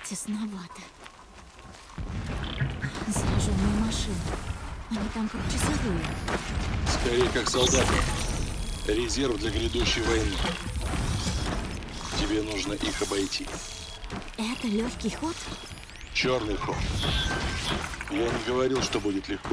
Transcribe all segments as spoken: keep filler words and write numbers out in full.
Тесновато. Зараженные машины. Они там как часовые. Скорее, как солдаты. Резерв для грядущей войны. Тебе нужно их обойти. Это легкий ход? Черный ход. Я не говорил, что будет легко.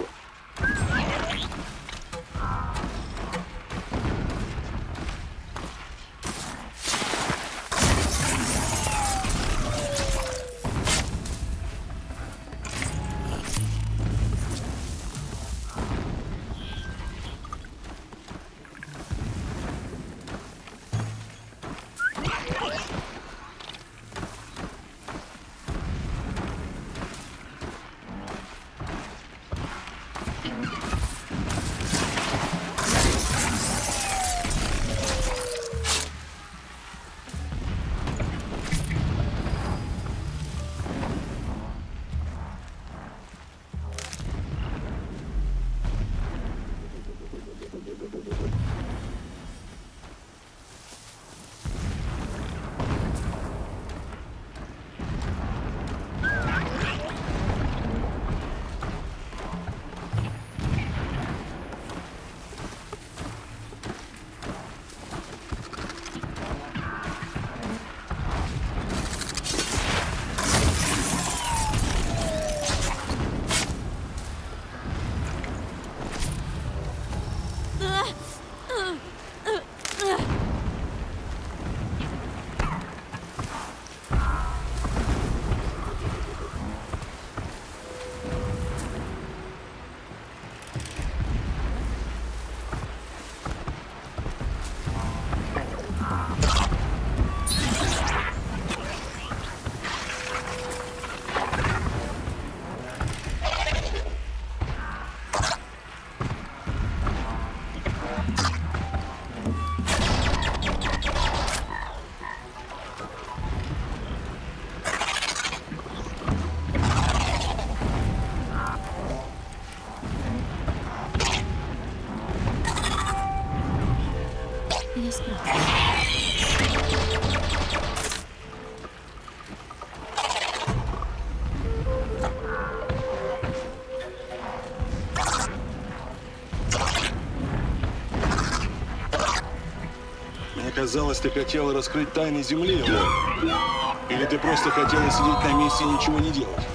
Казалось, ты хотела раскрыть тайны Земли, Ло. Или ты просто хотела сидеть на месте и ничего не делать?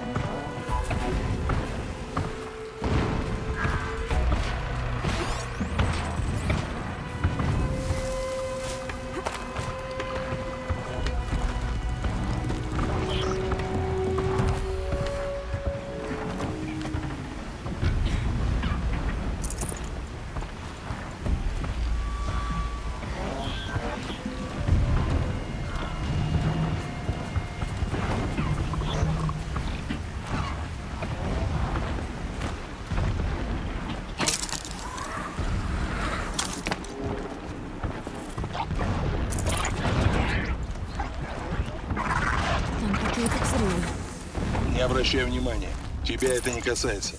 Не обращай внимания. Тебя это не касается.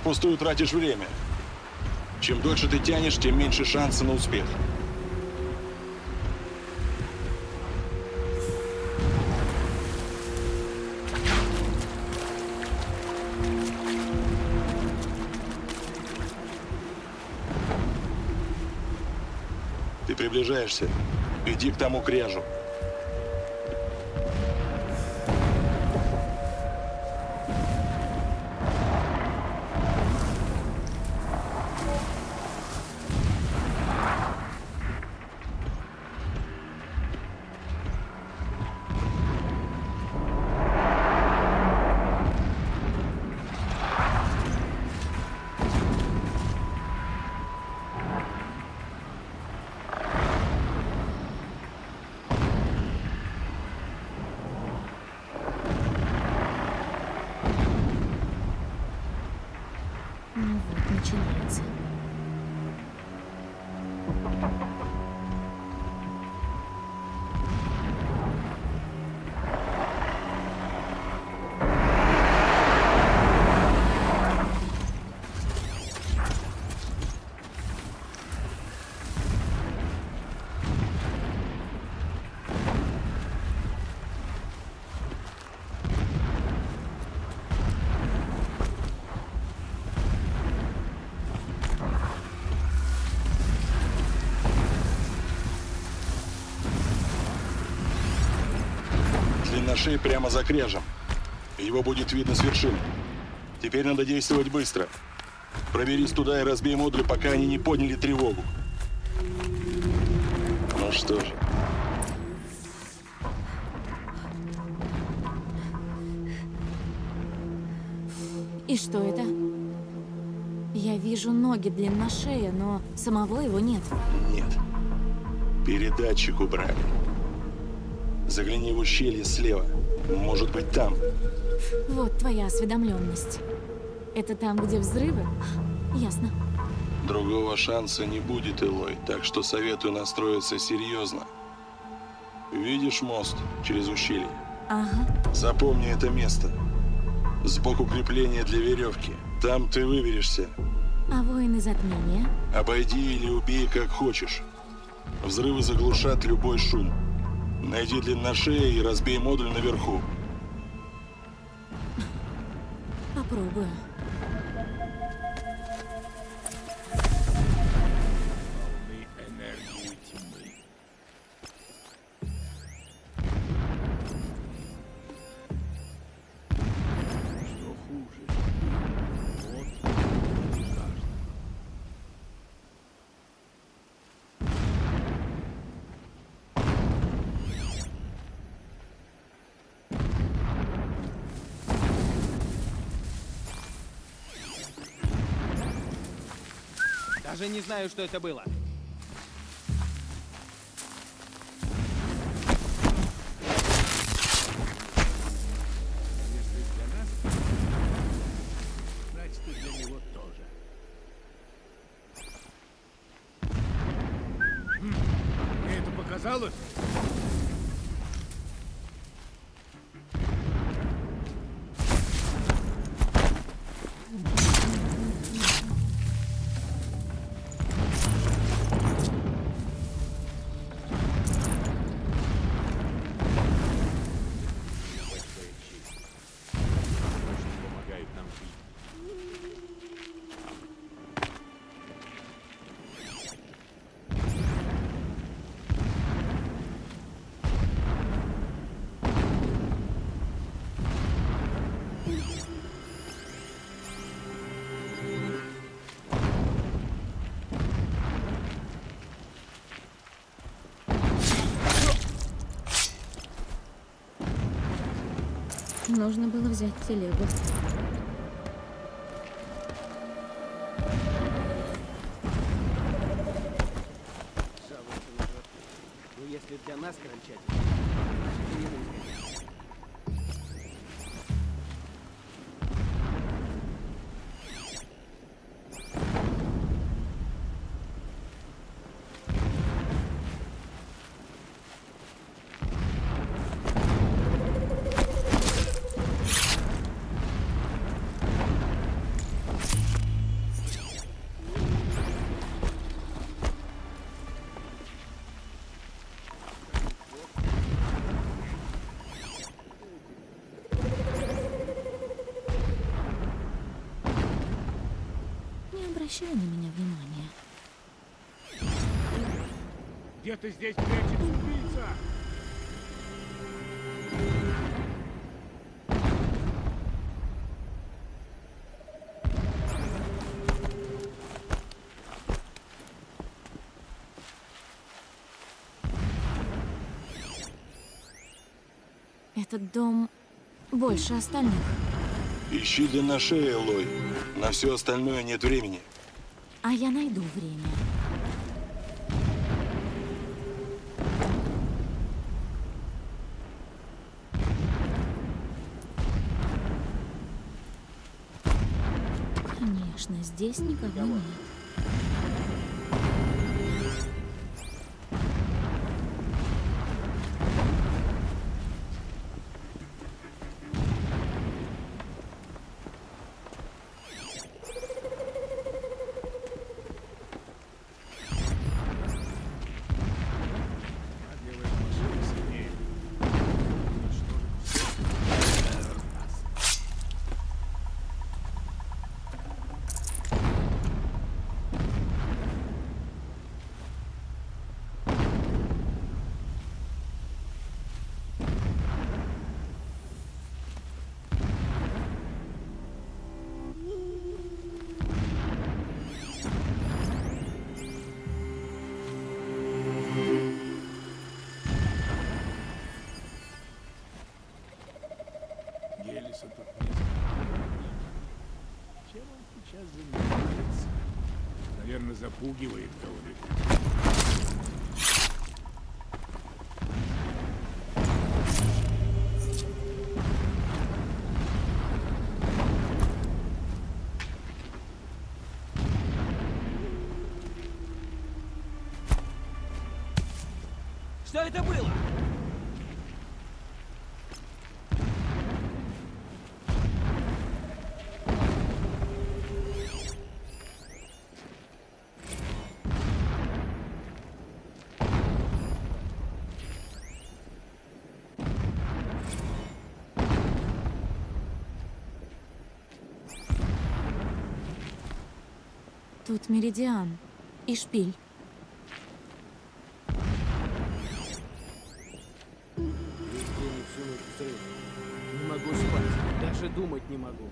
впустую тратишь время. Чем дольше ты тянешь, тем меньше шанса на успех. Ты приближаешься. Иди к тому кряжу. Ну вот, начинается. Длинношей прямо за кряжем. Его будет видно с вершины. Теперь надо действовать быстро. Проберись туда и разбей модуль, пока они не подняли тревогу. Ну что же. И что это? Я вижу ноги длинношея, но самого его нет. Нет. Передатчик убрали. Загляни в ущелье слева. Может быть, там. Вот твоя осведомленность. Это там, где взрывы? Ясно. Другого шанса не будет, Элой, так что советую настроиться серьезно. Видишь мост через ущелье? Ага. Запомни это место. Сбоку крепления для веревки. Там ты выберешься. А воины затмения? Обойди или убей, как хочешь. Взрывы заглушат любой шум. Найди длинношея и разбей модуль наверху. Попробую. Энергию тьмы. Что хуже? Вот каждый. Даже не знаю, что это было. Если для нас, значит и для него тоже. Хм, мне это показалось? Помогает нам жить. Нужно было взять телегу. Жалуется на жертву. Ну, если для нас кранчать, значит, и не выиграть. обращай на меня внимания. Где-то здесь прячется убийца! Этот дом больше остальных. Ищи для на шее, Элой. На все остальное нет времени. А я найду время. Конечно, здесь никого нет. Гелиса тут нет. Чем он сейчас занимается? Наверное, запугивает кого-нибудь. Что это было? Тут меридиан и шпиль. Весь день и всю ночь взрыв. Не могу спать, даже думать не могу.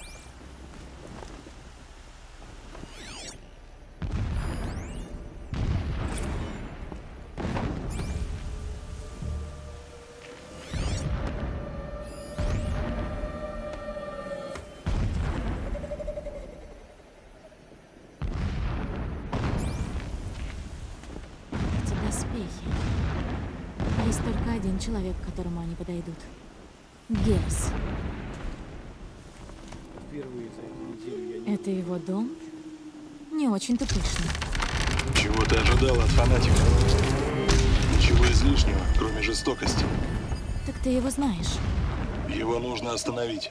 Эти доспехи. Есть только один человек, к которому они подойдут. Герс. Впервые за эту неделю я не... Это его дом? Не очень-то пышный. Чего ты ожидал от фанатика? Ничего излишнего, кроме жестокости. Так ты его знаешь. Его нужно остановить.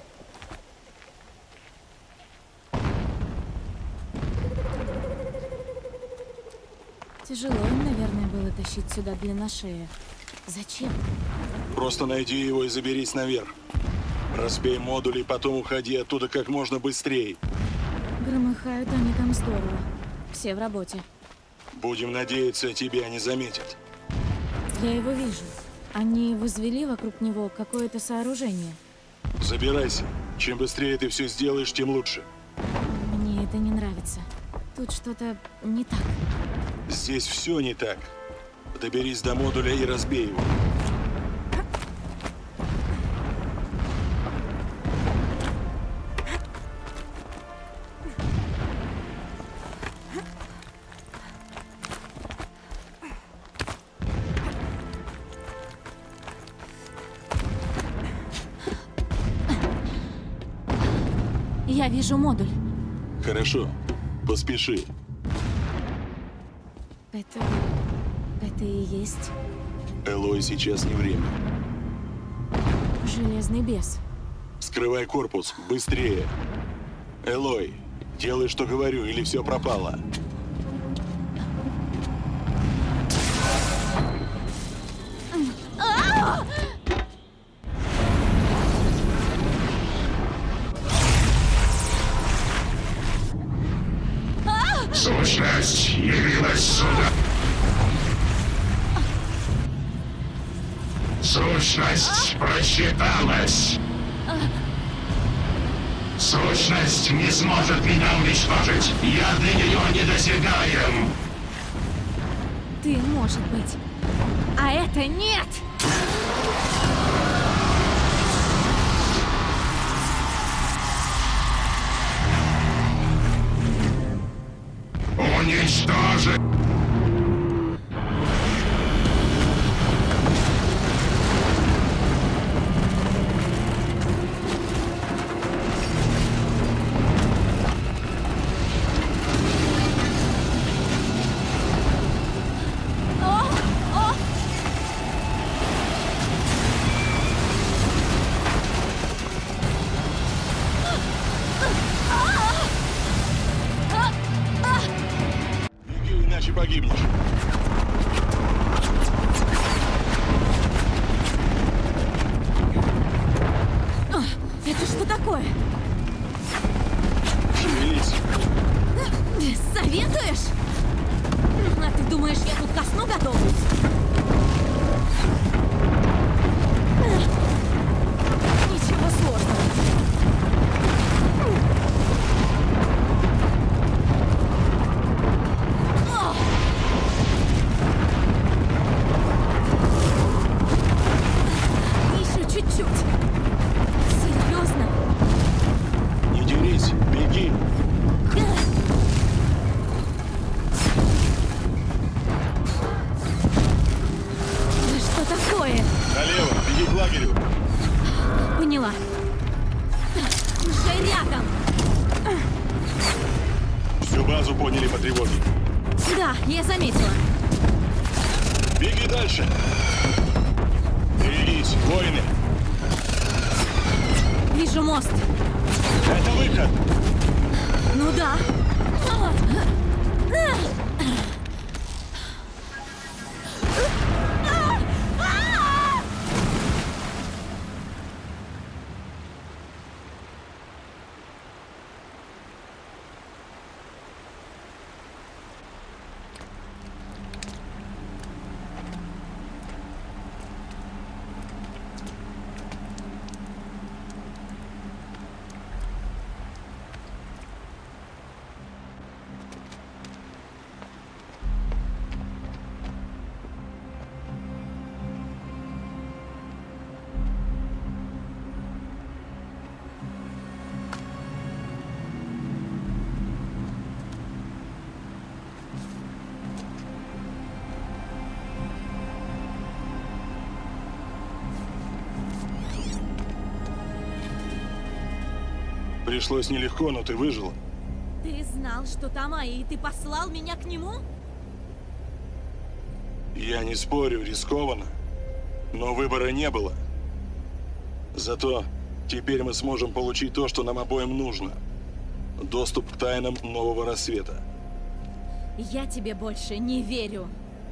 Тяжело им, наверное, было тащить сюда длинношея. Зачем? Просто найди его и заберись наверх. Разбей модули, потом уходи оттуда как можно быстрее. Громыхают они там здорово. Все в работе. Будем надеяться, тебя не заметят. Я его вижу. Они возвели вокруг него какое-то сооружение. Забирайся. Чем быстрее ты все сделаешь, тем лучше. Мне это не нравится. Тут что-то не так. Здесь все не так. Доберись до модуля и разбей его. Я вижу модуль. Хорошо. Поспеши. Это... это и есть Элой, сейчас не время. железный бес. Скрывай корпус. Быстрее. Элой, делай, что говорю, или все пропало. сюда! Сущность просчиталась! Сущность не сможет меня уничтожить! Я для нее недосягаем! Ты, может быть. А это нет! Уничтожить! Беги, иначе погибнешь. Это что такое? Шевелись. Советуешь? А ты думаешь, я тут ко сну готовлюсь? Ничего сложного. Еще чуть-чуть. Серьезно? Не дерись, беги. Да что такое? Налево, беги к лагерю. Поняла. Уже рядом. Всю базу поняли по тревоге. Да, я заметила. Беги дальше. Берегись, воины. Вижу мост. Это выход. Ну да. Пришлось нелегко, но ты выжила. Ты знал, что там Аи, и ты послал меня к нему? Я не спорю, рискованно, но выбора не было. Зато теперь мы сможем получить то, что нам обоим нужно. Доступ к тайнам нового рассвета. Я тебе больше не верю.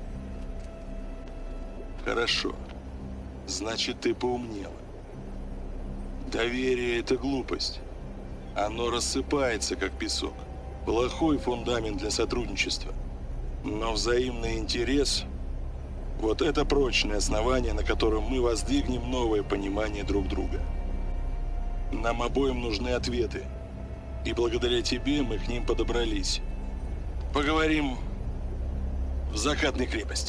Хорошо. Значит, ты поумнела. Доверие — это глупость. Оно рассыпается, как песок. Плохой фундамент для сотрудничества. Но взаимный интерес — вот это прочное основание, на котором мы воздвигнем новое понимание друг друга. Нам обоим нужны ответы. И благодаря тебе мы к ним подобрались. Поговорим в закатной крепости.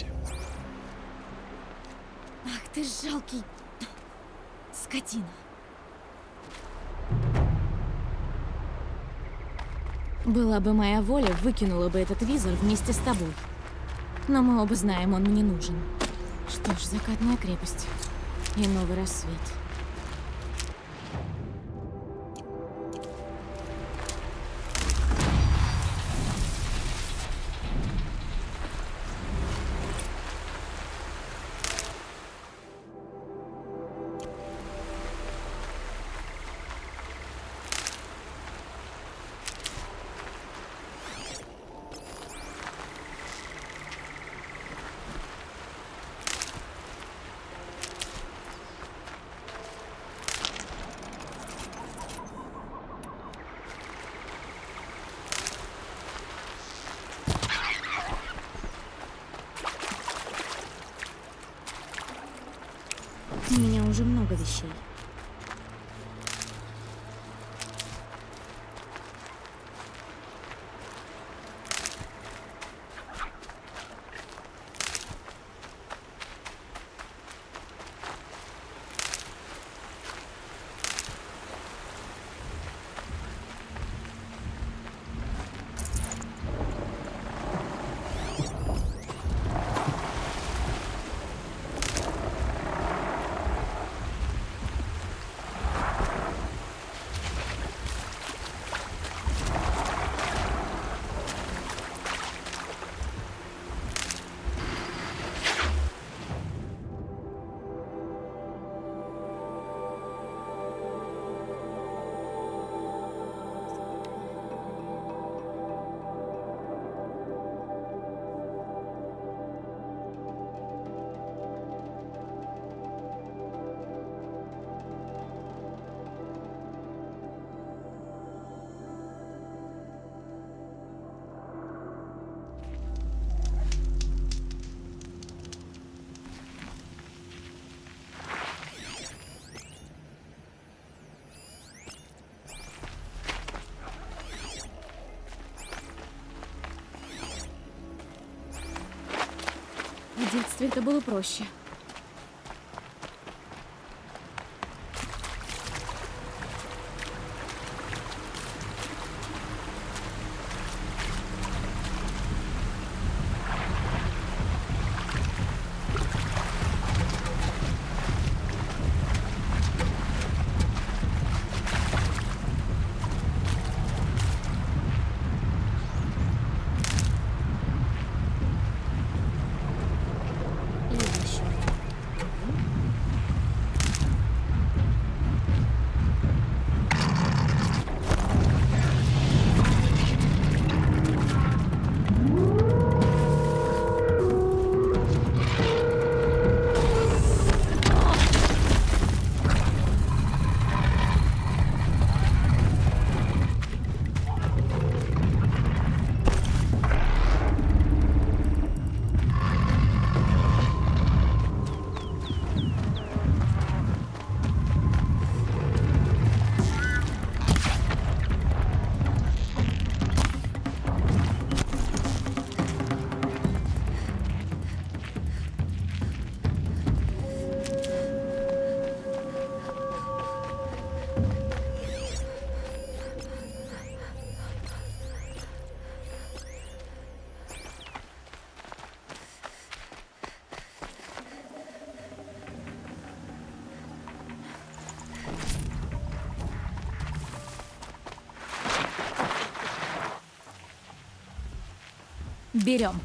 Ах ты жалкий... скотина. Была бы моя воля, выкинула бы этот визор вместе с тобой. Но мы оба знаем, он мне нужен. Что ж, закатная крепость и новый рассвет. У меня уже много вещей. В детстве это было проще. Берем.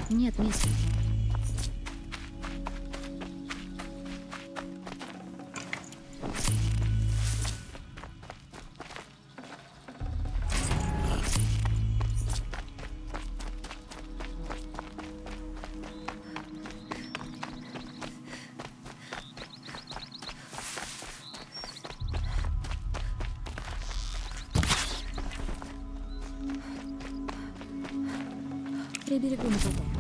Нет, мисс. Приберегу на потом.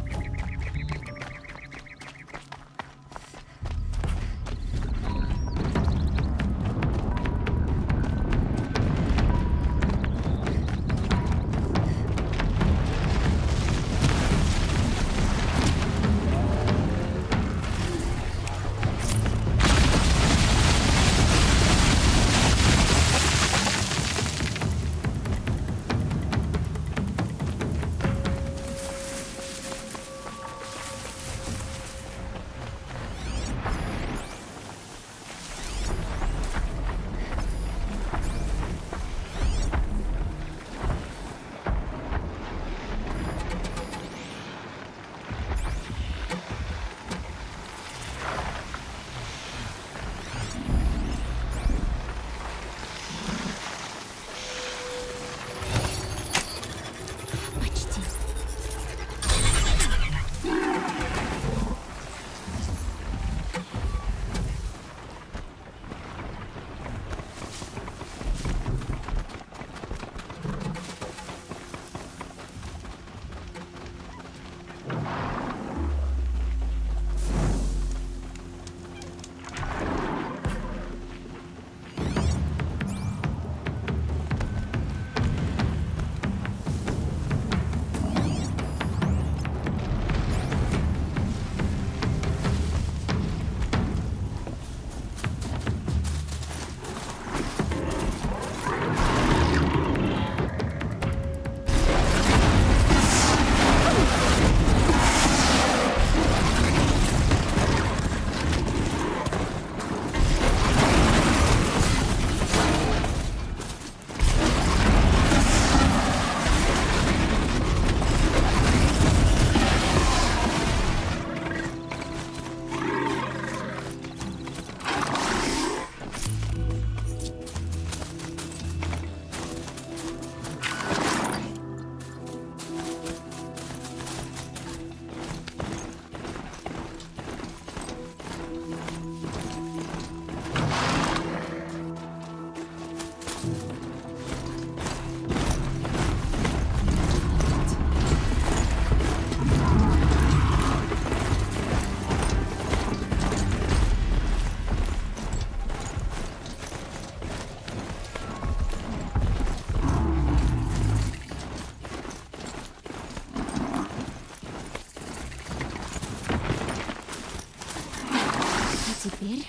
Теперь...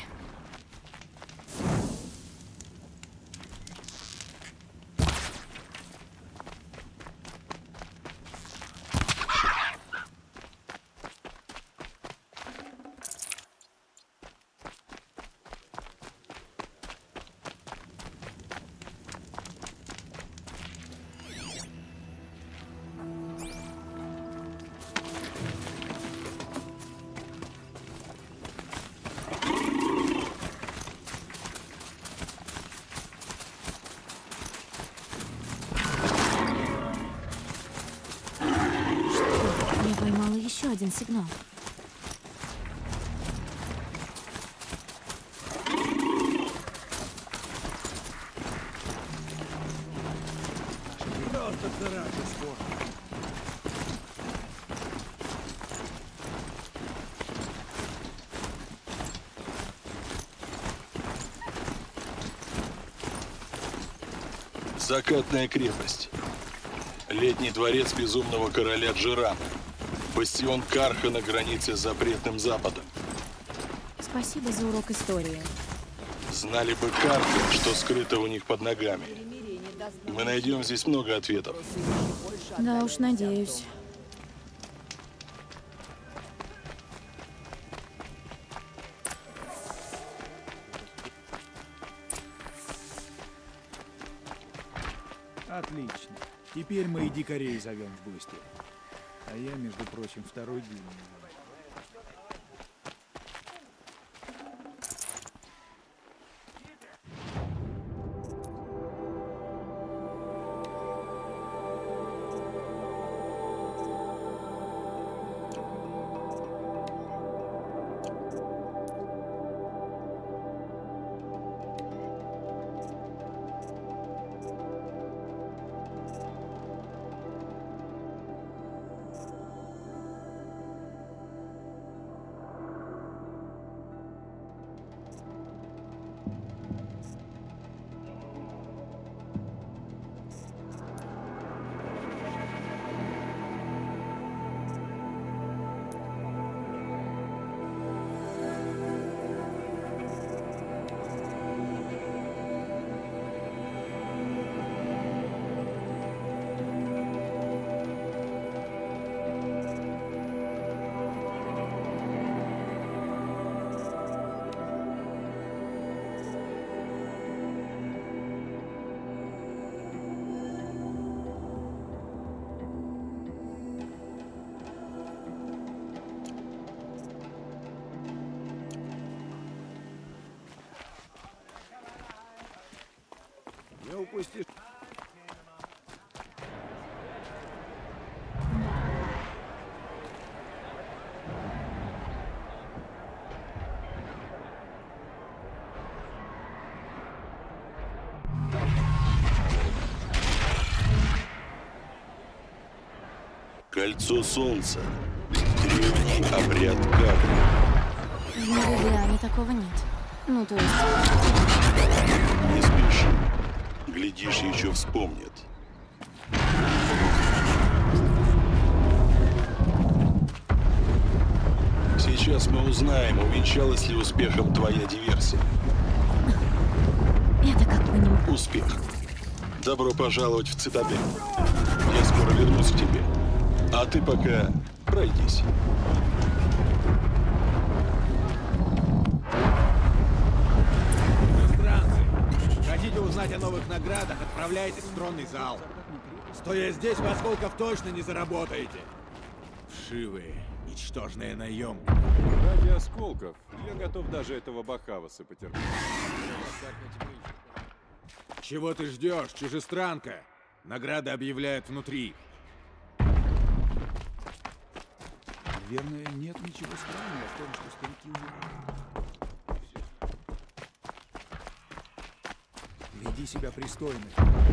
Еще один сигнал. Просто царапа спорт. Закатная крепость. Летний дворец безумного короля Джерана. Бастион Карха на границе с запретным Западом. Спасибо за урок истории. Знали бы карты, что скрыто у них под ногами. Мы найдем здесь много ответов. Да уж, надеюсь. Отлично. Теперь мы и дикарей зовем в гости. А я, между прочим, второй день. Не упусти. Кольцо солнца. Древний обряд Гаври. В Меридиане такого нет. Ну, то есть... Не спеши. Глядишь, еще вспомнят. Сейчас мы узнаем, увенчалась ли успехом твоя диверсия. Это как понимать. Успех. Добро пожаловать в цитадель. Я скоро вернусь к тебе. А ты пока пройдись. Иностранцы, хотите узнать о новых наградах, отправляйтесь в тронный зал. Стоя здесь, вы осколков точно не заработаете. Вшивые, ничтожные наемники. Ради осколков я готов даже этого Бахаваса потерпеть. Чего ты ждешь, чужестранка? Награды объявляют внутри. Наверное, нет ничего странного в том, что старики умирают. Веди себя пристойно.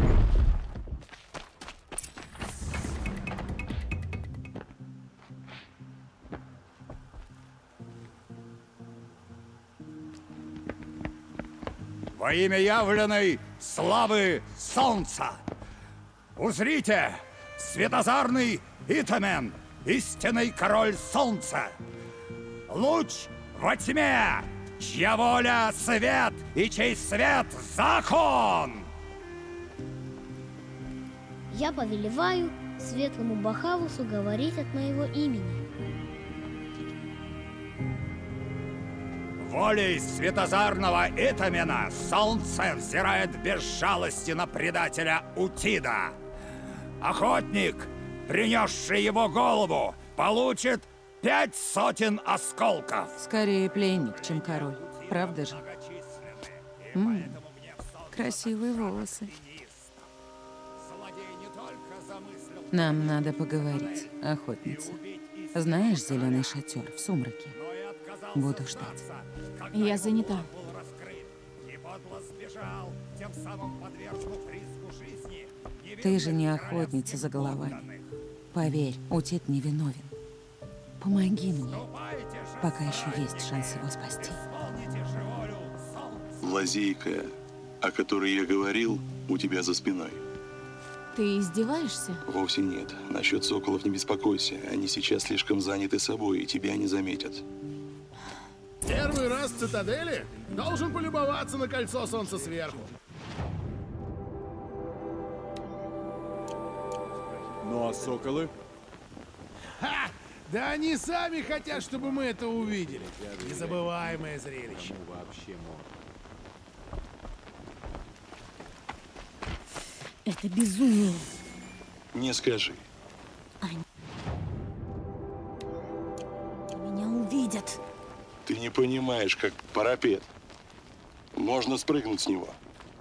Во имя явленной славы солнца! Узрите, светозарный Итамен, истинный король солнца! Луч во тьме, чья воля — свет, и чей свет — закон! Я повелеваю светлому Бахавусу говорить от моего имени. Волей светозарного Итамена солнце взирает без жалости на предателя Утида. Охотник, принесший его голову, получит пять сотен осколков. Скорее пленник, чем король. Правда же? М-м, красивые волосы. Нам надо поговорить, охотница. Знаешь зеленый шатер в сумраке? Буду ждать. Я занята. Ты же не охотница за головами. Поверь, Утид невиновен. Помоги мне, пока еще есть шанс его спасти. Лазейка, о которой я говорил, у тебя за спиной. Ты издеваешься? Вовсе нет. Насчет соколов не беспокойся. Они сейчас слишком заняты собой, и тебя не заметят. Первый раз в цитадели? Должен полюбоваться на кольцо солнца сверху. Ну а соколы? Ха! Да они сами хотят, чтобы мы это увидели. Незабываемое зрелище. Вообще мог. Это безумие. Не скажи. Ты не понимаешь, как парапет. Можно спрыгнуть с него.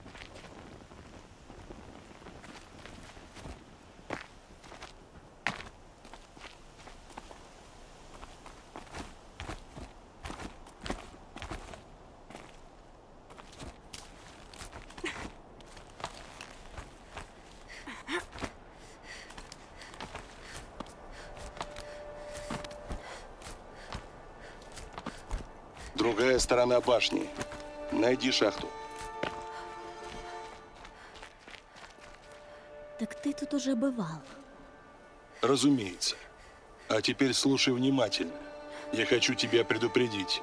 Другая сторона башни. Найди шахту. Так ты тут уже бывал. Разумеется. А теперь слушай внимательно. Я хочу тебя предупредить.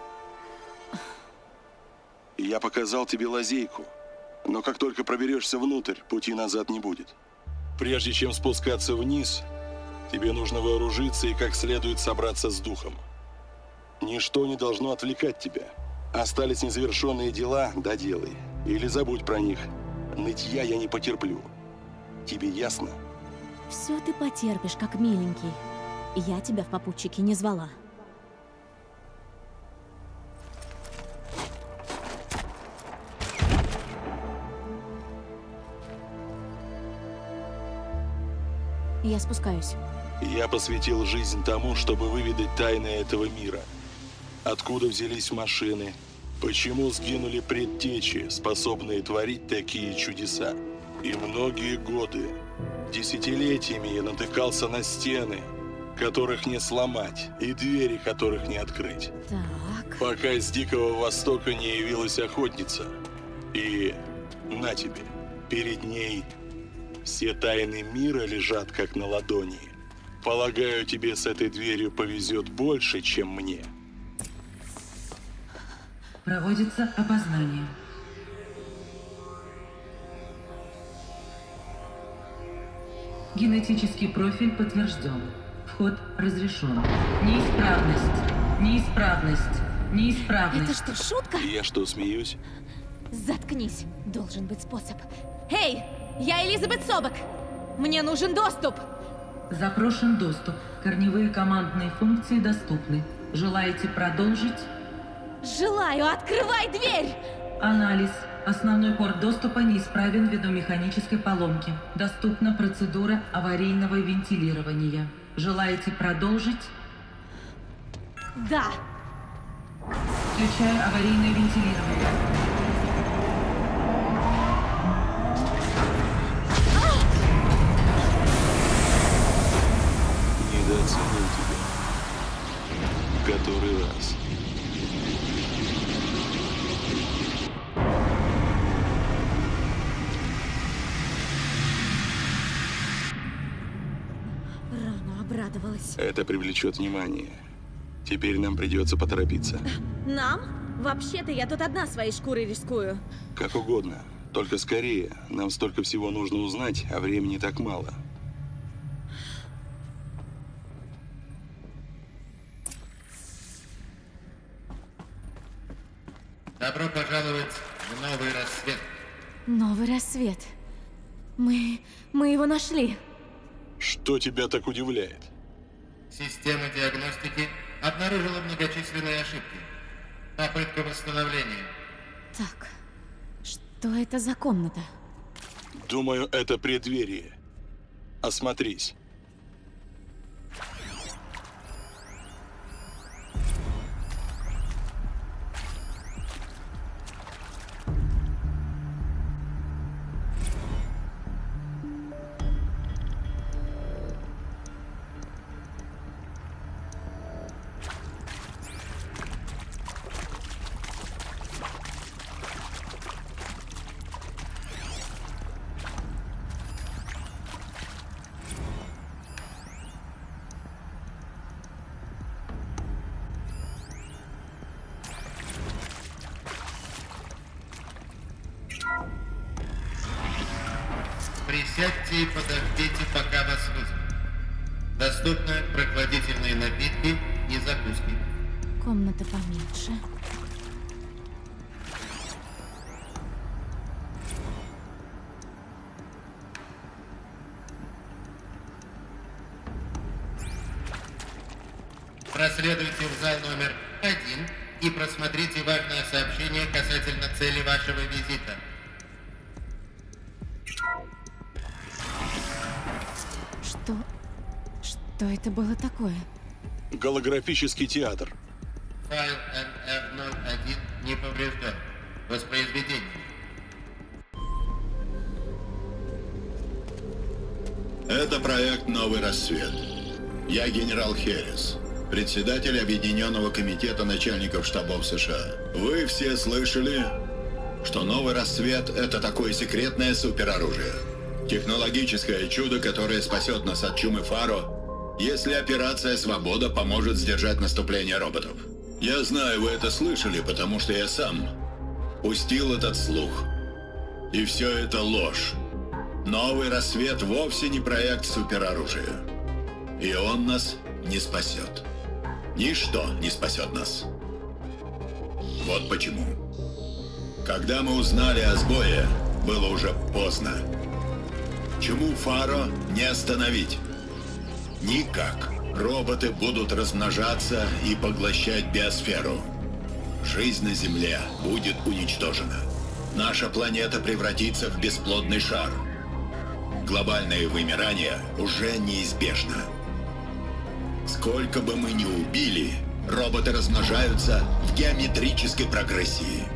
Я показал тебе лазейку. Но как только проберешься внутрь, пути назад не будет. Прежде чем спускаться вниз, тебе нужно вооружиться и как следует собраться с духом. Ничто не должно отвлекать тебя. Остались незавершенные дела, доделай. Или забудь про них. Нытья я не потерплю. Тебе ясно? Все ты потерпишь, как миленький. Я тебя в попутчики не звала. Я спускаюсь. Я посвятил жизнь тому, чтобы выведать тайны этого мира. Откуда взялись машины? Почему сгинули предтечи, способные творить такие чудеса? И многие годы, десятилетиями я натыкался на стены, которых не сломать, и двери, которых не открыть. Так. Пока из Дикого Востока не явилась охотница. И на тебе, перед ней все тайны мира лежат как на ладони. Полагаю, тебе с этой дверью повезет больше, чем мне. Проводится опознание. Генетический профиль подтвержден. Вход разрешен. Неисправность. Неисправность. Неисправность. Это что, шутка? Я что, смеюсь? Заткнись. Должен быть способ. Эй, я Элизабет Собак. Мне нужен доступ. Запрошен доступ. Корневые командные функции доступны. Желаете продолжить? Желаю, открывай дверь! Анализ. Основной порт доступа неисправен ввиду механической поломки. Доступна процедура аварийного вентилирования. Желаете продолжить? Да. Включаю аварийное вентилирование. Недооценил тебя. Который раз. Рано обрадовалась. Это привлечет внимание. Теперь нам придется поторопиться. Нам? Вообще-то я тут одна своей шкурой рискую. Как угодно. Только скорее. Нам столько всего нужно узнать, а времени так мало. Добро пожаловать в новый рассвет. Новый рассвет. Мы... мы его нашли. Что тебя так удивляет? Система диагностики обнаружила многочисленные ошибки. Попытка восстановления. Так, что это за комната? Думаю, это преддверие. Осмотрись. Присядьте и подождите, пока вас вызовут. Доступны прохладительные напитки и закуски. Комната поменьше. Проследуйте в зал номер один и просмотрите важное сообщение касательно цели вашего визита. Что? Что это было такое? Голографический театр. Файл эн эр ноль один не поврежден. Воспроизведение. Это проект «Новый рассвет». Я генерал Херрис, председатель Объединенного комитета начальников штабов США. Вы все слышали, что «Новый рассвет» — это такое секретное супероружие. Технологическое чудо, которое спасет нас от чумы Фаро, если операция «Свобода» поможет сдержать наступление роботов. Я знаю, вы это слышали, потому что я сам пустил этот слух. И все это ложь. Новый рассвет вовсе не проект супероружия. И он нас не спасет. Ничто не спасет нас. Вот почему. Когда мы узнали о сбое, было уже поздно. Чуму Фаро не остановить. Никак. Роботы будут размножаться и поглощать биосферу. Жизнь на Земле будет уничтожена. Наша планета превратится в бесплодный шар. Глобальное вымирание уже неизбежно. Сколько бы мы ни убили, роботы размножаются в геометрической прогрессии.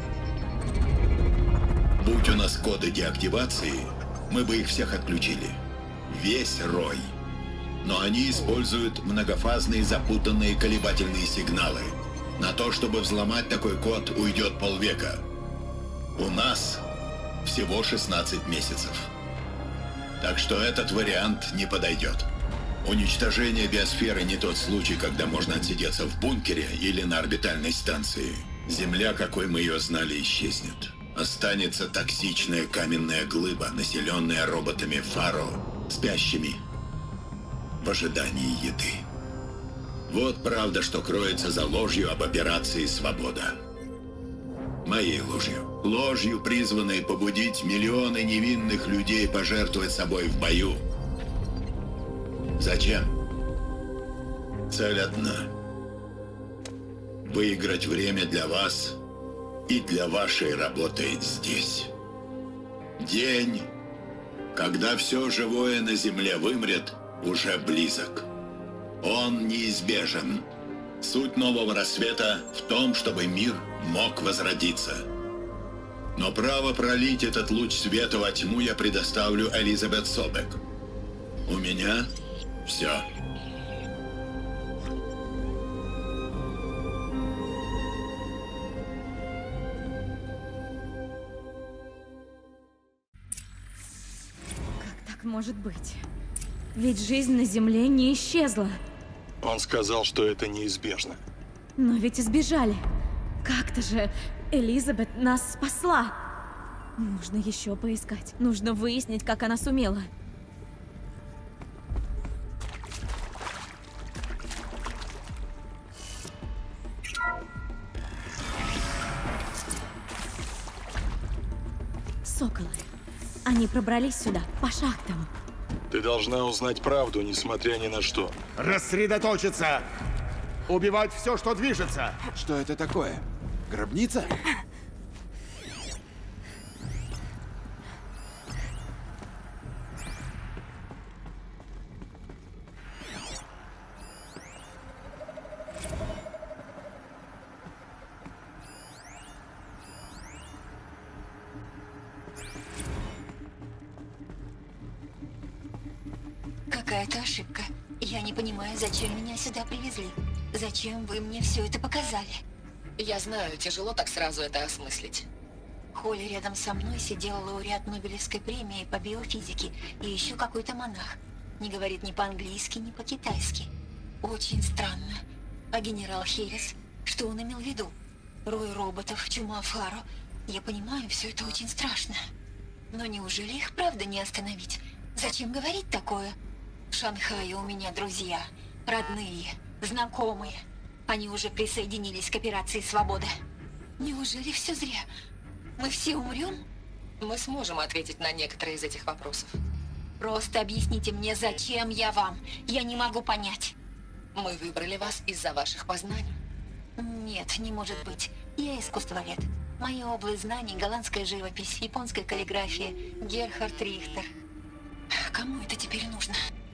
Будь у нас коды деактивации, мы бы их всех отключили. Весь рой. Но они используют многофазные запутанные колебательные сигналы. На то, чтобы взломать такой код, уйдет полвека. У нас всего шестнадцать месяцев. Так что этот вариант не подойдет. Уничтожение биосферы не тот случай, когда можно отсидеться в бункере или на орбитальной станции. Земля, какой мы ее знали, исчезнет. Останется токсичная каменная глыба, населенная роботами Фаро, спящими в ожидании еды. Вот правда, что кроется за ложью об операции «Свобода». Моей ложью. Ложью, призванной побудить миллионы невинных людей пожертвовать собой в бою. Зачем? Цель одна. Выиграть время для вас и для вашей работы здесь. День, когда все живое на Земле вымрет, уже близок. Он неизбежен. Суть нового рассвета в том, чтобы мир мог возродиться. Но право пролить этот луч света во тьму я предоставлю Элизабет Собек. У меня все. Как так может быть? Ведь жизнь на Земле не исчезла. Он сказал, что это неизбежно. Но ведь избежали. Как-то же Элизабет нас спасла. Нужно еще поискать. Нужно выяснить, как она сумела. Соколы. Они пробрались сюда, по шахтам. Ты должна узнать правду, несмотря ни на что. Рассредоточиться! Убивать все, что движется! Что это такое? Гробница? Какая-то ошибка. Я не понимаю, зачем меня сюда привезли. Зачем вы мне все это показали? Я знаю, тяжело так сразу это осмыслить. Холли рядом со мной сидел лауреат Нобелевской премии по биофизике и еще какой-то монах. Не говорит ни по-английски, ни по-китайски. Очень странно. А генерал Херрис, что он имел в виду? Рой роботов, чума Фаро. Я понимаю, все это очень страшно. Но неужели их правда не остановить? Зачем говорить такое? В Шанхае у меня друзья, родные, знакомые. Они уже присоединились к операции «Свобода». Неужели все зря? Мы все умрем? Мы сможем ответить на некоторые из этих вопросов. Просто объясните мне, зачем я вам? Я не могу понять. Мы выбрали вас из-за ваших познаний. Нет, не может быть. Я искусствовед. Моя область знаний — голландская живопись, японская каллиграфия, Герхард Рихтер. Кому это теперь нужно?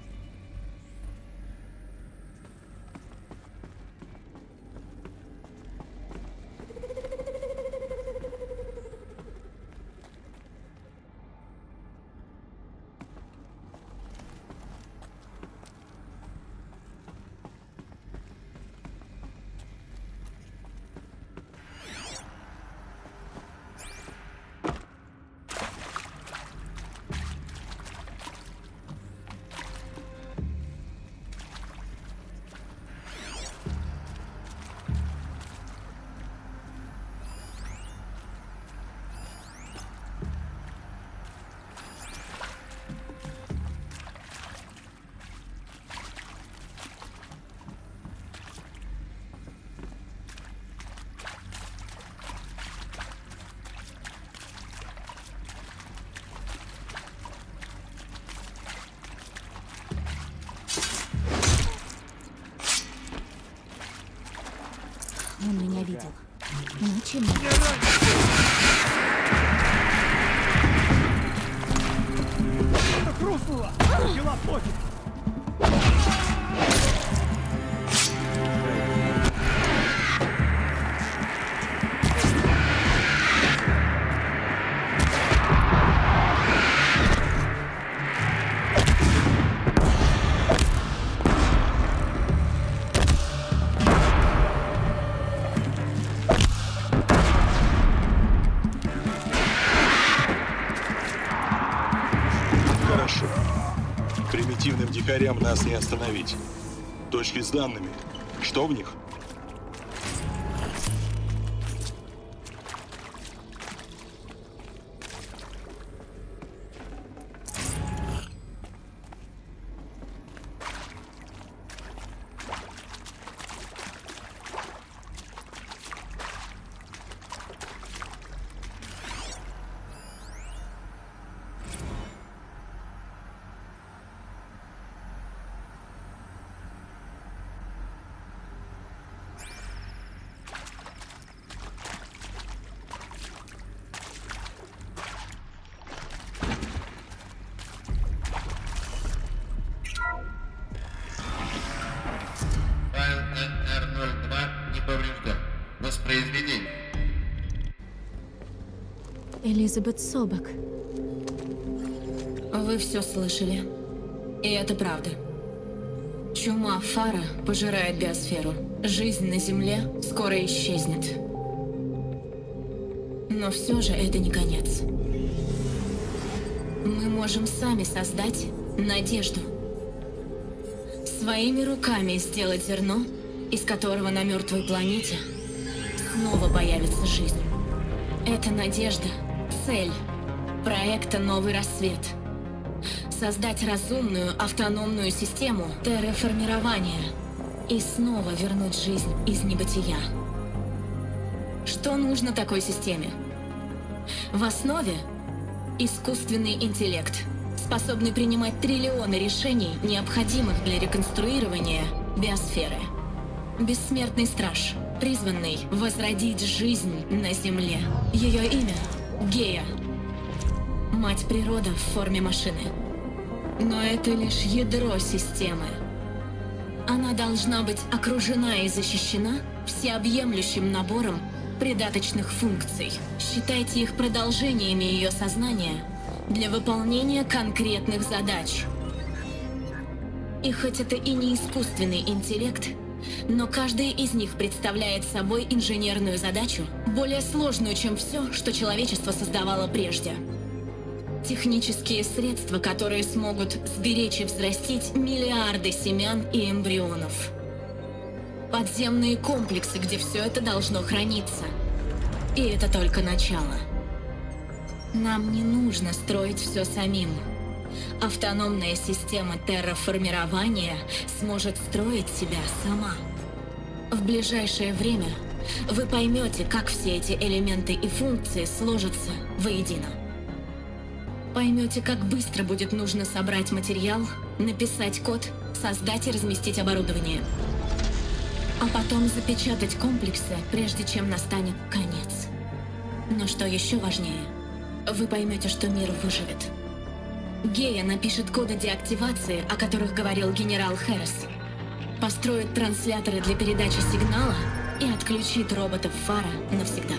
Он меня видел. Научи меня. Это хрустнуло! Дела плохи! Примитивным дикарям нас не остановить. Точки с данными. Что в них? Файл эн эр ноль два не поврежден. Воспроизведение. Элизабет Собак. Вы все слышали. И это правда. Чума Фара пожирает биосферу. Жизнь на Земле скоро исчезнет. Но все же это не конец. Мы можем сами создать надежду. Своими руками сделать зерно, из которого на мертвой планете снова появится жизнь. Это надежда, цель проекта «Новый рассвет». Создать разумную автономную систему терраформирования и снова вернуть жизнь из небытия. Что нужно такой системе? В основе искусственный интеллект, способный принимать триллионы решений, необходимых для реконструирования биосферы. Бессмертный страж, призванный возродить жизнь на Земле. Ее имя — Гея. Мать природа в форме машины. Но это лишь ядро системы. Она должна быть окружена и защищена всеобъемлющим набором придаточных функций. Считайте их продолжениями ее сознания для выполнения конкретных задач. И хоть это и не искусственный интеллект, но каждая из них представляет собой инженерную задачу, более сложную, чем все, что человечество создавало прежде. Технические средства, которые смогут сберечь и взрастить миллиарды семян и эмбрионов. Подземные комплексы, где все это должно храниться. И это только начало. Нам не нужно строить все самим. Автономная система терраформирования сможет строить себя сама. В ближайшее время вы поймете, как все эти элементы и функции сложатся воедино. Поймете, как быстро будет нужно собрать материал, написать код, создать и разместить оборудование. а потом запечатать комплексы, прежде чем настанет конец. Но что еще важнее, вы поймете, что мир выживет. Гея напишет коды деактивации, о которых говорил генерал Хэрис. Построит трансляторы для передачи сигнала и отключит роботов Фара навсегда.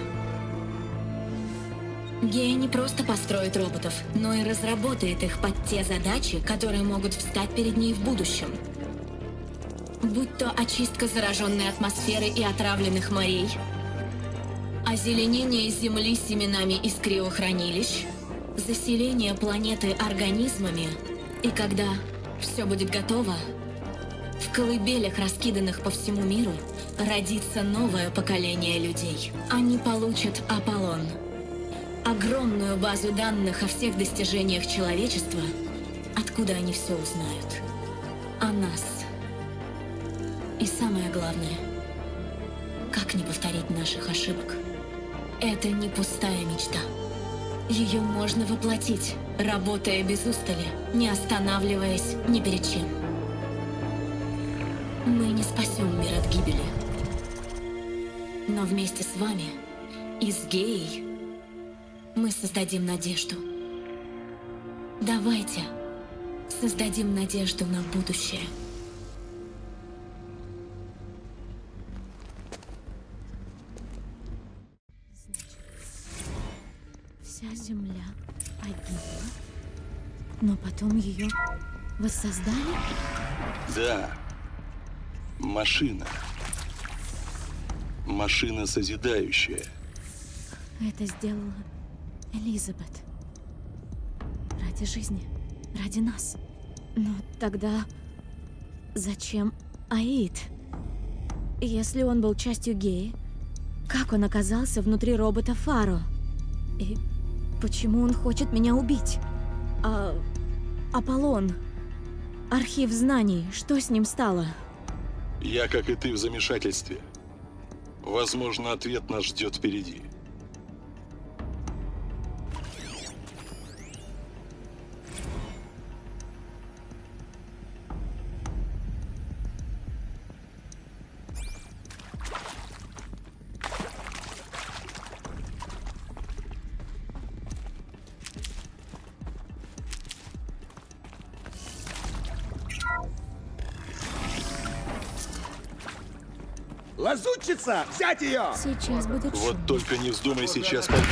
Гея не просто построит роботов, но и разработает их под те задачи, которые могут встать перед ней в будущем. Будь то очистка зараженной атмосферы и отравленных морей, озеленение Земли семенами из криохранилищ, заселение планеты организмами, и когда все будет готово, в колыбелях, раскиданных по всему миру, родится новое поколение людей. Они получат Аполлон. Огромную базу данных о всех достижениях человечества, откуда они все узнают. О нас. И самое главное, как не повторить наших ошибок. Это не пустая мечта. Ее можно воплотить, работая без устали, не останавливаясь ни перед чем. Мы не спасем мир от гибели. Но вместе с вами и с Геей мы создадим надежду. Давайте создадим надежду на будущее. Вся Земля погибла, но потом ее воссоздали? Да. Машина. Машина созидающая. Это сделала Элизабет. Ради жизни. Ради нас. Но тогда... Зачем Аид? Если он был частью Геи, как он оказался внутри робота Фаро? И почему он хочет меня убить? А... Аполлон. Архив знаний. Что с ним стало? Я, как и ты, в замешательстве. Возможно, ответ нас ждет впереди. Лазутчица! Взять ее! Сейчас будет Вот шум. только не вздумай сейчас побить.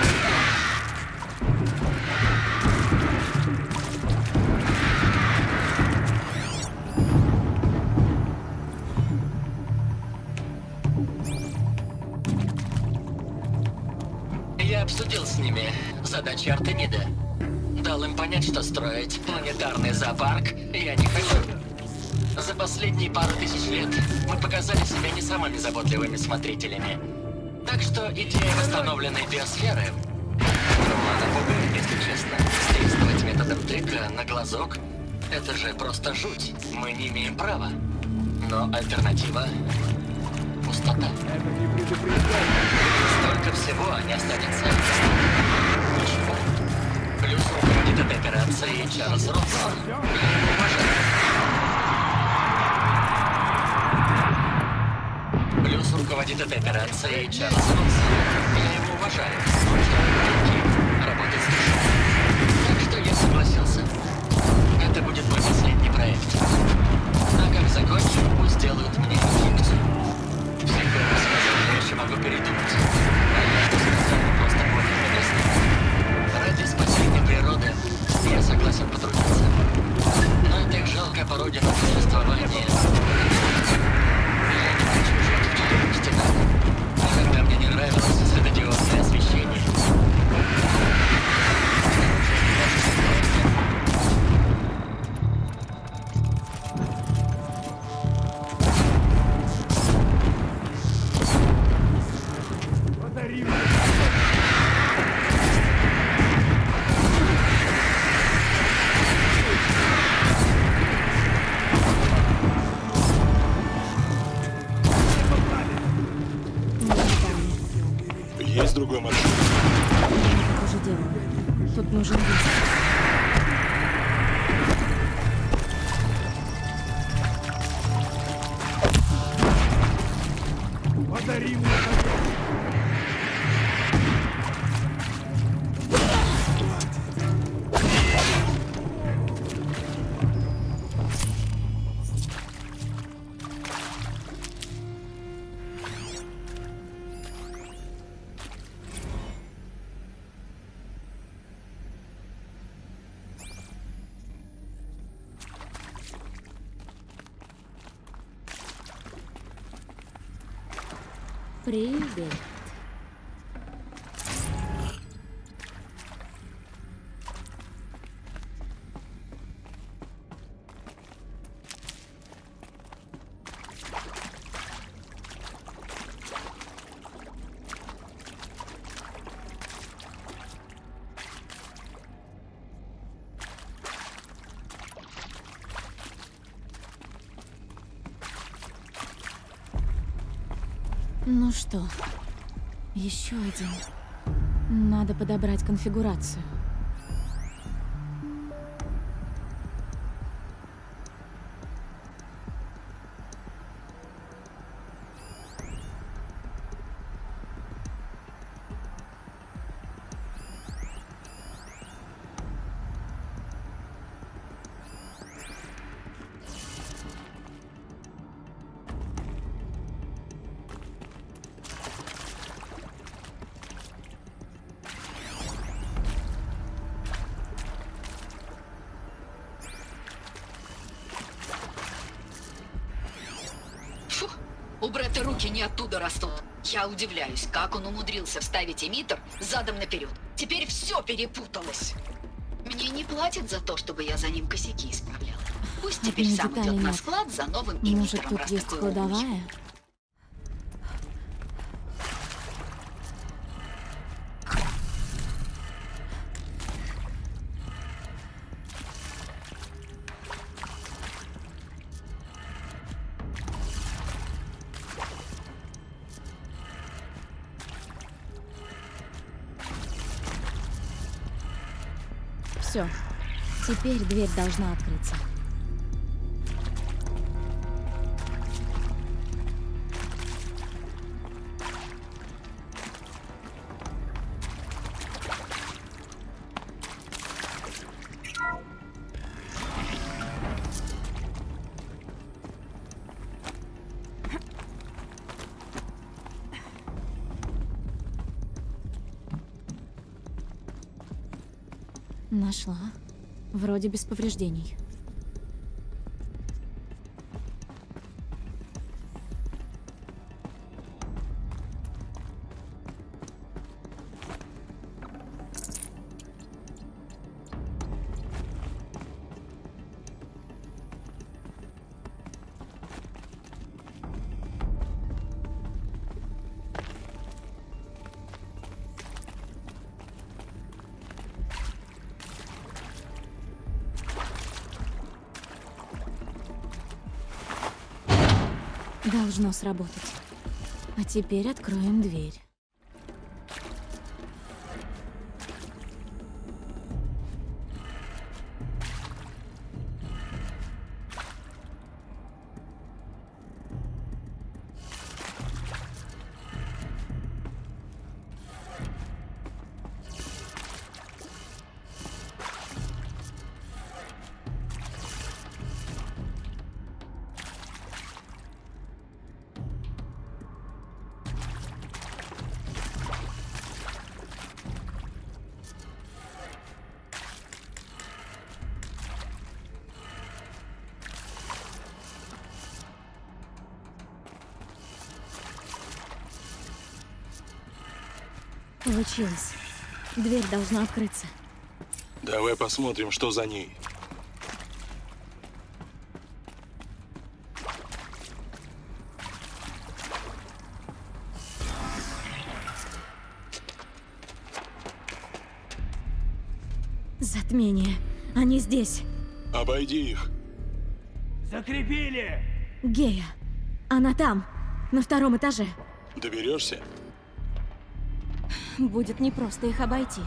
Я обсудил с ними задачи Артемида. Дал им понять, что строить планетарный зоопарк я не хочу. За последние пару тысяч лет мы показали себя не самыми заботливыми смотрителями. Так что идея восстановленной биосферы Романа пугает, если честно. Действовать методом тыка на глазок — это же просто жуть. Мы не имеем права. Но альтернатива — пустота. Столько всего не останется. Ничего. Плюс руководит этой операцией Чарльз Робсон. Я его уважаю. Плюс руководит этой операцией Чарльз Робсон. Я его уважаю. Он делает деньги, работает с душой. Так что я согласился. Это будет мой последний проект. А как закончу, пусть сделают мне инъекцию. Всякое рассказал, я еще могу передумать. А я что сказал, просто понял подросли. Ради спасения природы я согласен потрудиться. Но это их жалкая пародия на существование. Я не хочу жить в четырех стенах. Иногда мне не нравилось светодиодное освещение. неповторимую победу. Привет. Ну что, еще один. Надо подобрать конфигурацию. У Бретта руки не оттуда растут. Я удивляюсь, как он умудрился вставить эмиттер задом наперед. Теперь все перепуталось. Мне не платят за то, чтобы я за ним косяки исправляла. Пусть теперь сам идет на склад за новым эмиттером. Может, тут есть кладовая? Все. Теперь дверь должна открыться. Нашла. Вроде без повреждений. Должно сработать. А теперь откроем дверь. Получилось. Дверь должна открыться. Давай посмотрим, что за ней. Затмение. Они здесь. Обойди их. Закрепили! Гея. Она там, на втором этаже. Доберешься? Будет непросто их обойти.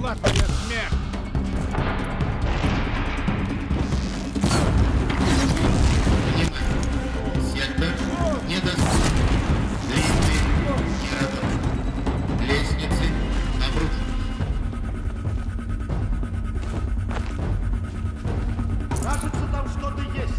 пришла твоя смерть! Сектор недоступен. Лифты не работают. Лестницы обрушены. Кажется, там что-то есть.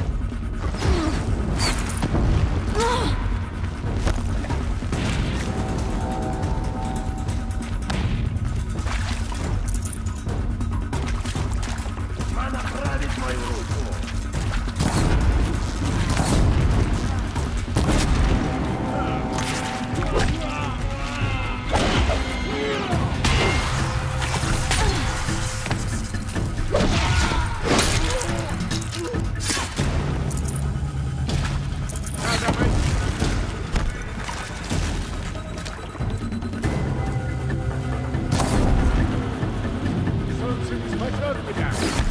Направить мою руку. Солнце не спасет меня!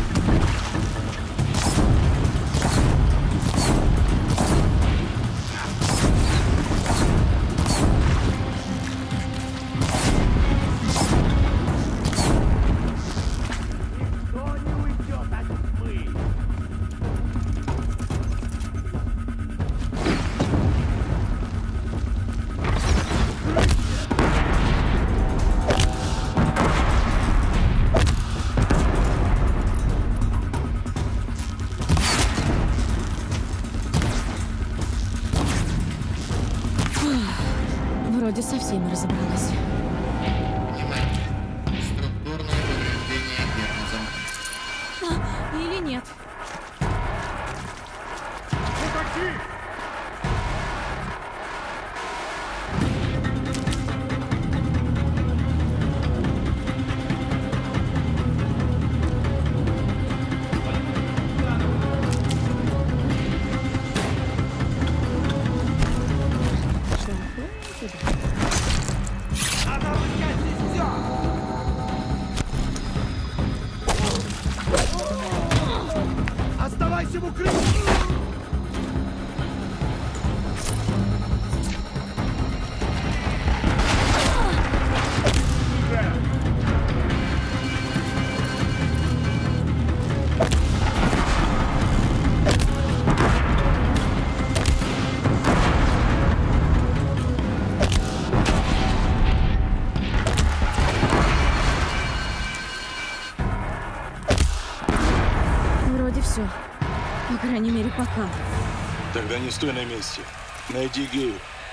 Никто не уйдет от тьмы. Вроде совсем разобралась. Внимание! Структурное повреждение гипнозом. А, или нет? Уходи! Надо обыскать здесь все! Оставайся в укрытии! Вроде все. По крайней мере, пока. Тогда не стой на месте. Найди Гею.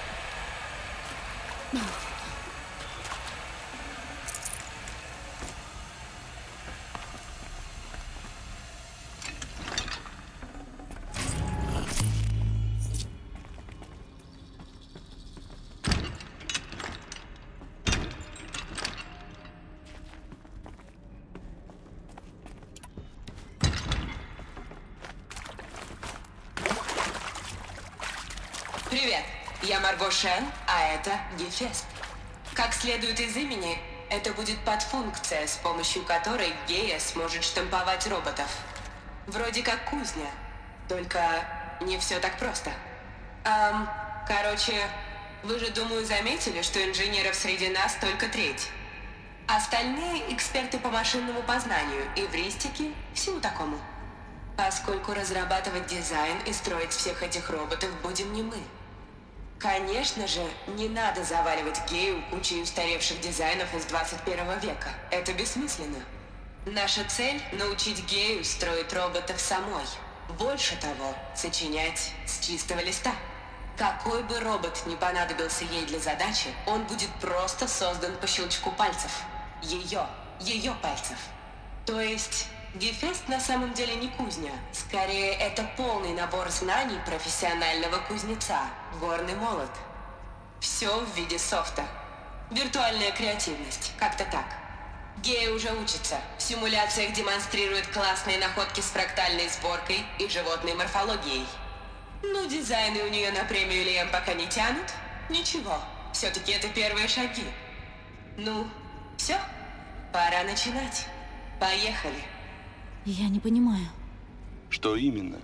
Привет, я Марго Шен, а это Гефест. Как следует из имени, это будет подфункция, с помощью которой Гея сможет штамповать роботов. Вроде как кузня, только не все так просто. Эм, короче, вы же, думаю, заметили, что инженеров среди нас только треть. Остальные эксперты по машинному познанию, эвристики, всему такому. Поскольку разрабатывать дизайн и строить всех этих роботов будем не мы. Конечно же, не надо заваливать Гею кучей устаревших дизайнов из двадцать первого века. Это бессмысленно. Наша цель — научить Гею строить роботов самой. Больше того, сочинять с чистого листа. Какой бы робот ни понадобился ей для задачи, он будет просто создан по щелчку пальцев. Ее, ее пальцев. То есть... Гефест на самом деле не кузня. Скорее, это полный набор знаний профессионального кузнеца. Горный молот. Все в виде софта. Виртуальная креативность. Как-то так. Гея уже учится. В симуляциях демонстрирует классные находки с фрактальной сборкой и животной морфологией. Ну, дизайны у нее на премию Лиэм пока не тянут. Ничего. Все-таки это первые шаги. Ну, все. Пора начинать. Поехали. Я не понимаю. Что именно?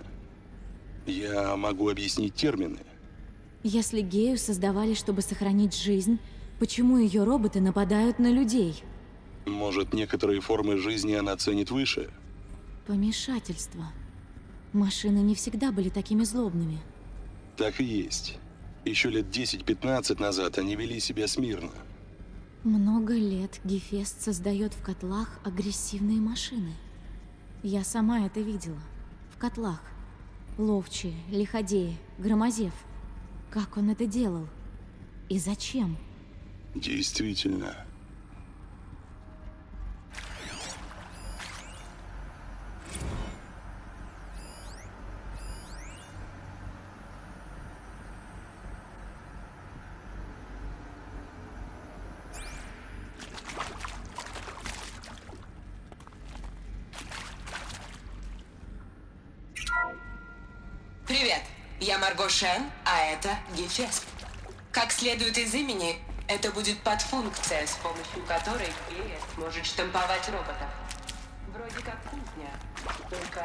Я могу объяснить термины. Если Гею создавали, чтобы сохранить жизнь, почему ее роботы нападают на людей? Может, некоторые формы жизни она ценит выше? Помешательство. Машины не всегда были такими злобными. Так и есть. Еще лет десять-пятнадцать назад они вели себя смирно. Много лет Гефест создает в котлах агрессивные машины. Я сама это видела. В котлах. Ловчие, лиходеи, громозев. Как он это делал? И зачем? Действительно. Привет, я Марго Шен, а это Гефест. Как следует из имени, это будет подфункция, с помощью которой Гея сможет штамповать роботов. Вроде как кузня, только...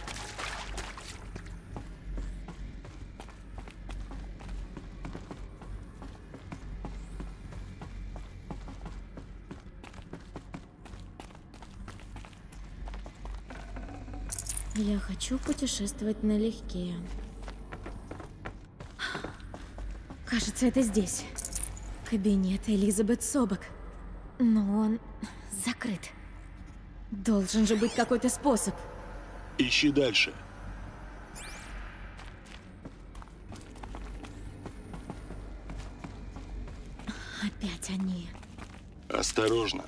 Я хочу путешествовать налегке. Кажется, это здесь. Кабинет Элизабет Собак. Но он закрыт. Должен же быть какой-то способ. Ищи дальше. Опять они. Осторожно.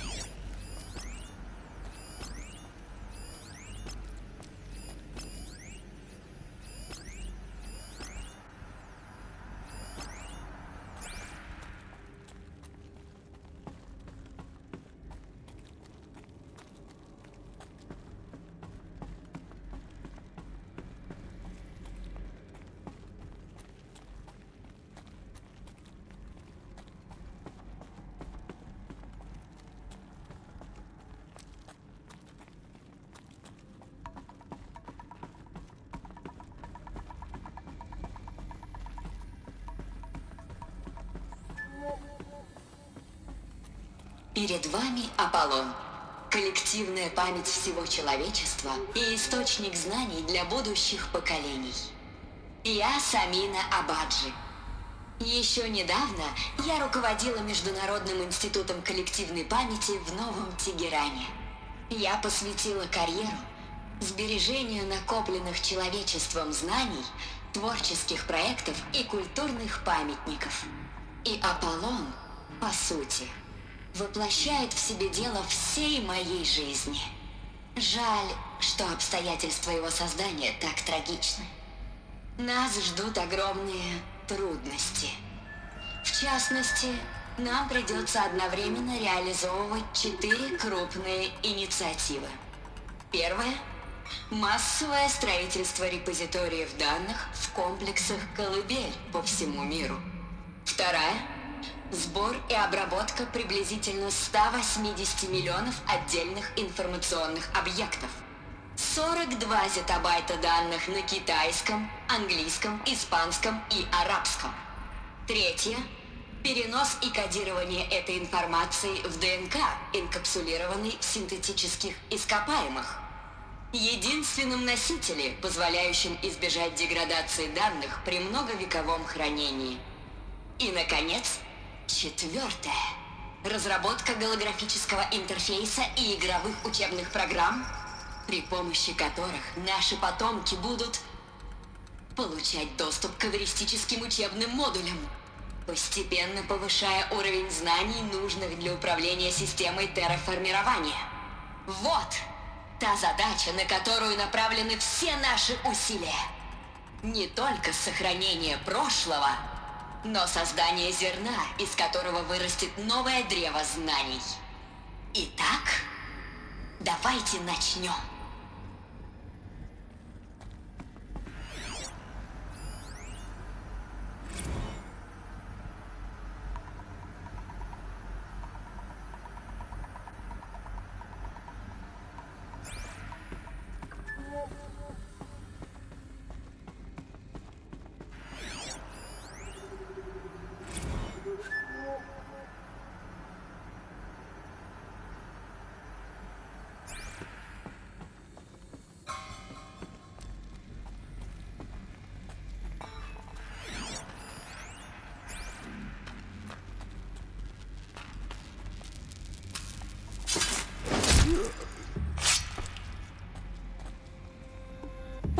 Перед вами Аполлон. Коллективная память всего человечества и источник знаний для будущих поколений. Я Самина Абаджи. Еще недавно я руководила Международным институтом коллективной памяти в Новом Тегеране. Я посвятила карьеру сбережению накопленных человечеством знаний, творческих проектов и культурных памятников. И Аполлон, по сути, воплощает в себе дело всей моей жизни. Жаль, что обстоятельства его создания так трагичны. Нас ждут огромные трудности. В частности, нам придется одновременно реализовывать четыре крупные инициативы. Первая – массовое строительство репозиториев данных в комплексах «Колыбель» по всему миру. Вторая – сбор и обработка приблизительно ста восьмидесяти миллионов отдельных информационных объектов. сорок два зеттабайта данных на китайском, английском, испанском и арабском. Третье – перенос и кодирование этой информации в ДНК, инкапсулированной в синтетических ископаемых. Единственном носителе, позволяющем избежать деградации данных при многовековом хранении. И, наконец, четвертое. Разработка голографического интерфейса и игровых учебных программ, при помощи которых наши потомки будут получать доступ к эвристическим учебным модулям, постепенно повышая уровень знаний, нужных для управления системой терраформирования. Вот та задача, на которую направлены все наши усилия. Не только сохранение прошлого, но создание зерна, из которого вырастет новое древо знаний. Итак, давайте начнем.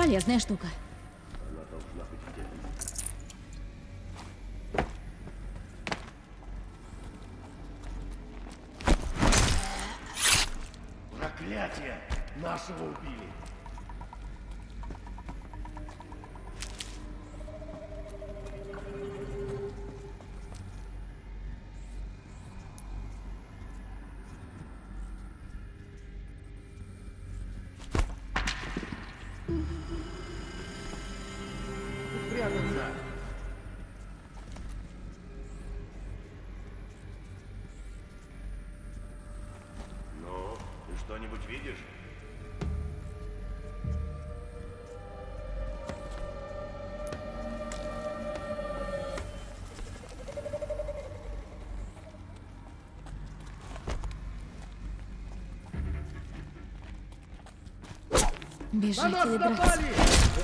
полезная штука. Она должна быть где-то. Проклятие! Нашего убили! Прятаться! Ну, ты что-нибудь видишь? Бежать На нас или драться? напали!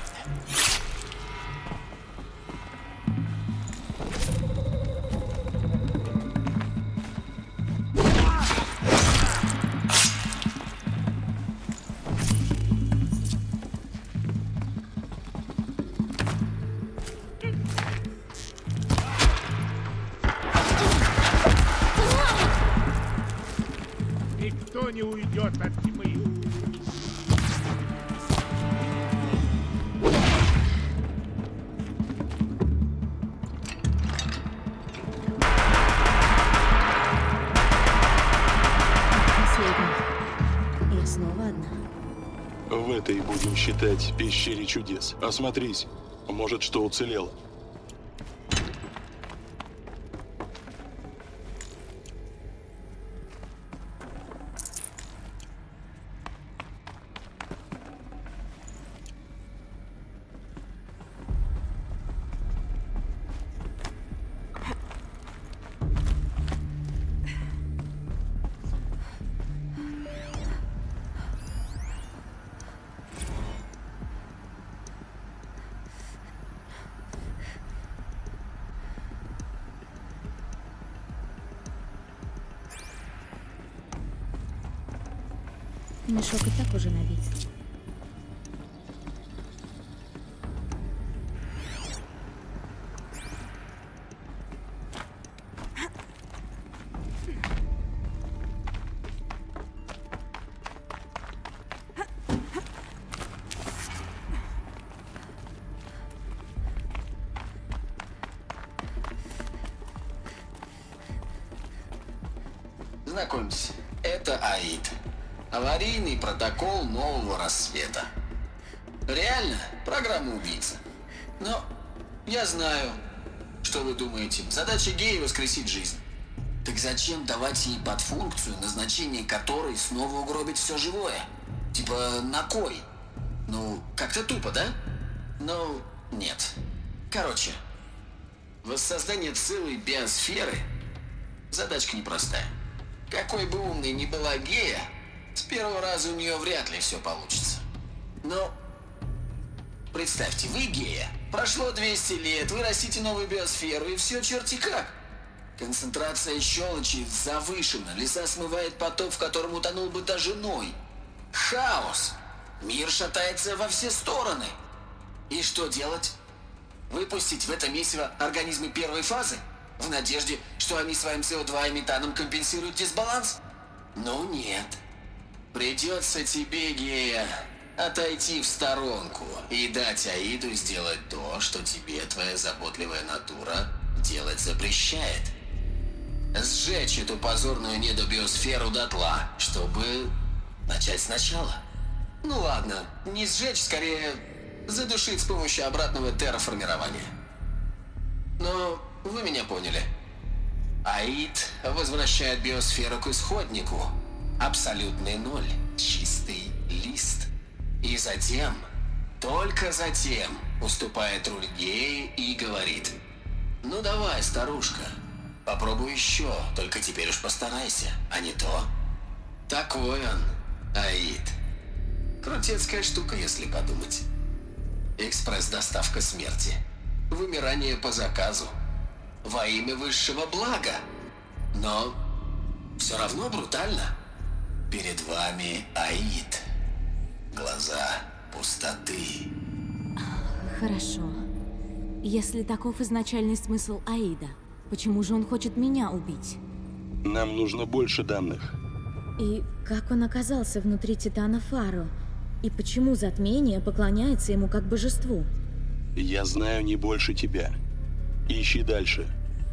Никто не уйдет от тьмы. Я снова одна. В этой будем считать пещере чудес. Осмотрись. Может, что уцелело. Мешок и так уже набит. Знакомьтесь, это Аид. Аварийный протокол нового рассвета. Реально, программа убийца. Но я знаю, что вы думаете. Задача Геи — воскресить жизнь. Так зачем давать ей подфункцию, назначение которой снова угробить все живое? Типа, на кой? Ну, как-то тупо, да? Ну, нет. Короче, воссоздание целой биосферы — задачка непростая. Какой бы умной ни была Гея, с первого раза у нее вряд ли все получится. Но представьте, вы Гея. Прошло двести лет, вы растите новую биосферу, и все черти как. Концентрация щелочи завышена, леса смывает поток, в котором утонул бы даже Ной. Хаос. Мир шатается во все стороны. И что делать? Выпустить в это месиво организмы первой фазы? В надежде, что они своим С О два и метаном компенсируют дисбаланс? Ну нет. Придется тебе, Гея, отойти в сторонку и дать Аиду сделать то, что тебе твоя заботливая натура делать запрещает. Сжечь эту позорную недобиосферу дотла, чтобы начать сначала. Ну ладно, не сжечь, скорее задушить с помощью обратного терраформирования. Но вы меня поняли. Аид возвращает биосферу к исходнику. Абсолютный ноль. Чистый лист. И затем, только затем, уступает руль Геи и говорит: ну давай, старушка, попробуй еще, только теперь уж постарайся, а не то. Такой он, Аид. Крутецкая штука, если подумать. Экспресс-доставка смерти. Вымирание по заказу. Во имя высшего блага. Но все равно брутально. Перед вами Аид. Глаза пустоты. Хорошо. Если таков изначальный смысл Аида, почему же он хочет меня убить? Нам нужно больше данных. И как он оказался внутри Титана Фаро? И почему затмение поклоняется ему как божеству? Я знаю не больше тебя. Ищи дальше.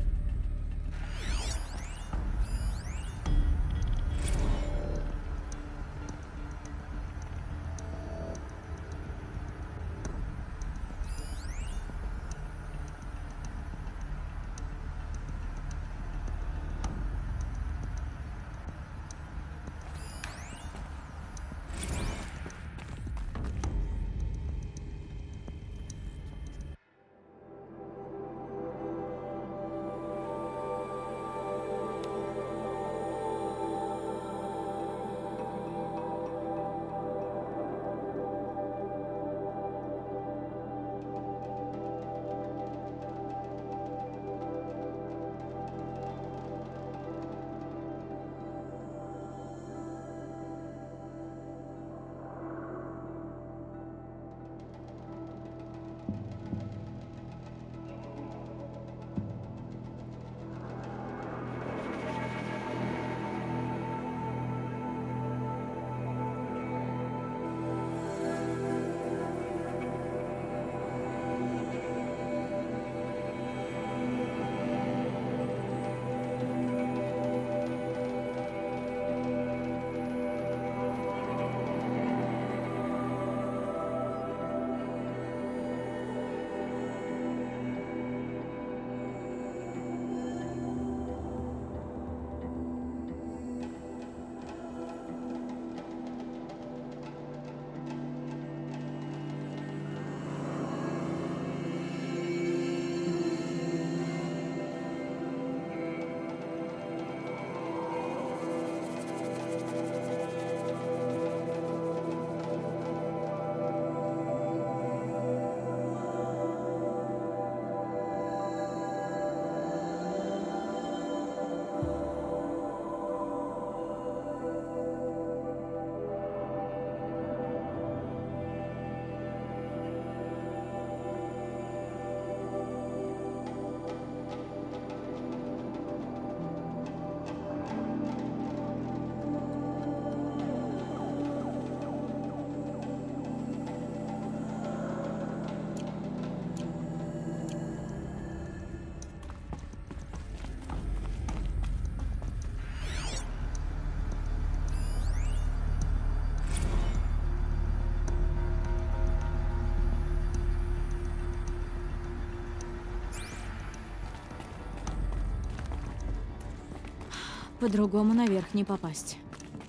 По-другому наверх не попасть.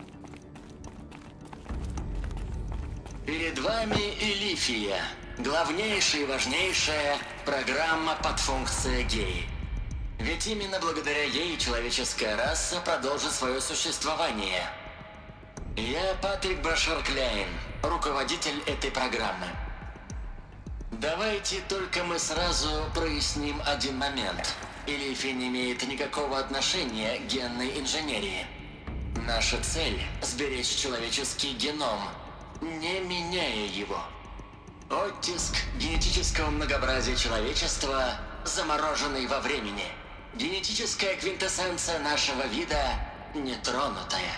Перед вами Элифия, главнейшая и важнейшая программа подфункция геи. Ведь именно благодаря ей человеческая раса продолжит свое существование. Я Патрик Брашер-Кляйн, руководитель этой программы. Давайте только мы сразу проясним один момент. Элифия не имеет никакого отношения к генной инженерии. Наша цель – сберечь человеческий геном, не меняя его. Оттиск генетического многообразия человечества, замороженный во времени. Генетическая квинтэссенция нашего вида нетронутая.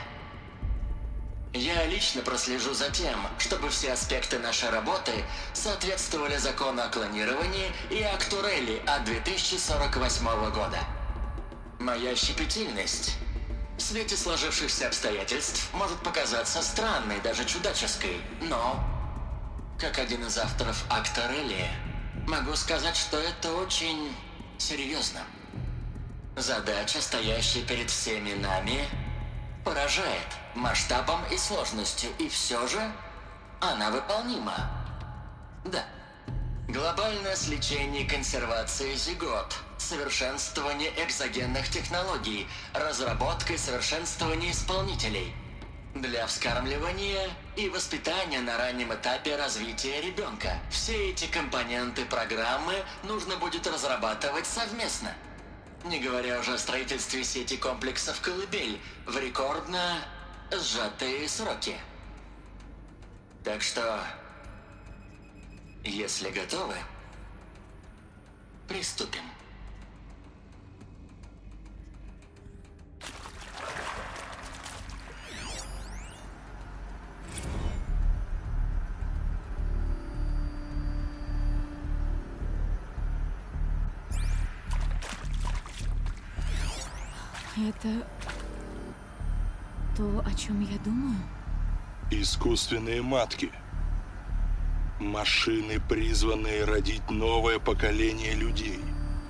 Я лично прослежу за тем, чтобы все аспекты нашей работы соответствовали закону о клонировании и акту Релли от две тысячи сорок восьмого года. Моя щепетильность в свете сложившихся обстоятельств может показаться странной, даже чудаческой, но, как один из авторов акта Релли, могу сказать, что это очень серьезно. Задача, стоящая перед всеми нами, поражает масштабом и сложностью, и все же она выполнима. Да. Глобальное сличение и консервация зигот, совершенствование экзогенных технологий, разработка и совершенствование исполнителей для вскармливания и воспитания на раннем этапе развития ребенка. Все эти компоненты программы нужно будет разрабатывать совместно. Не говоря уже о строительстве сети комплексов «Колыбель» в рекордно сжатые сроки. Так что Если готовы, приступим. Это то, о чем я думаю? Искусственные матки. Машины, призванные родить новое поколение людей.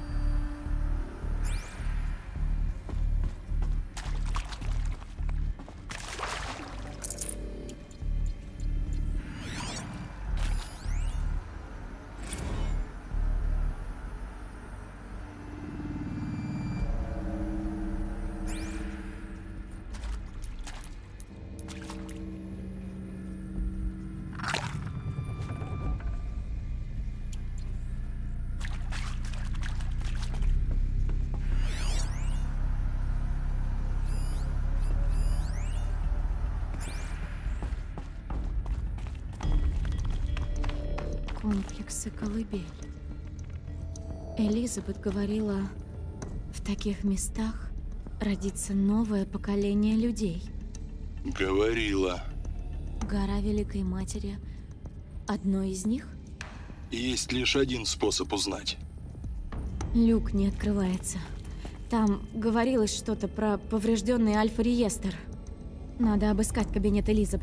Комплексы колыбель. Элизабет говорила, в таких местах родится новое поколение людей. Говорила. Гора Великой Матери – одно из них? Есть лишь один способ узнать. Люк не открывается. Там говорилось что-то про поврежденный альфа-реестр. Надо обыскать кабинет Элизабет.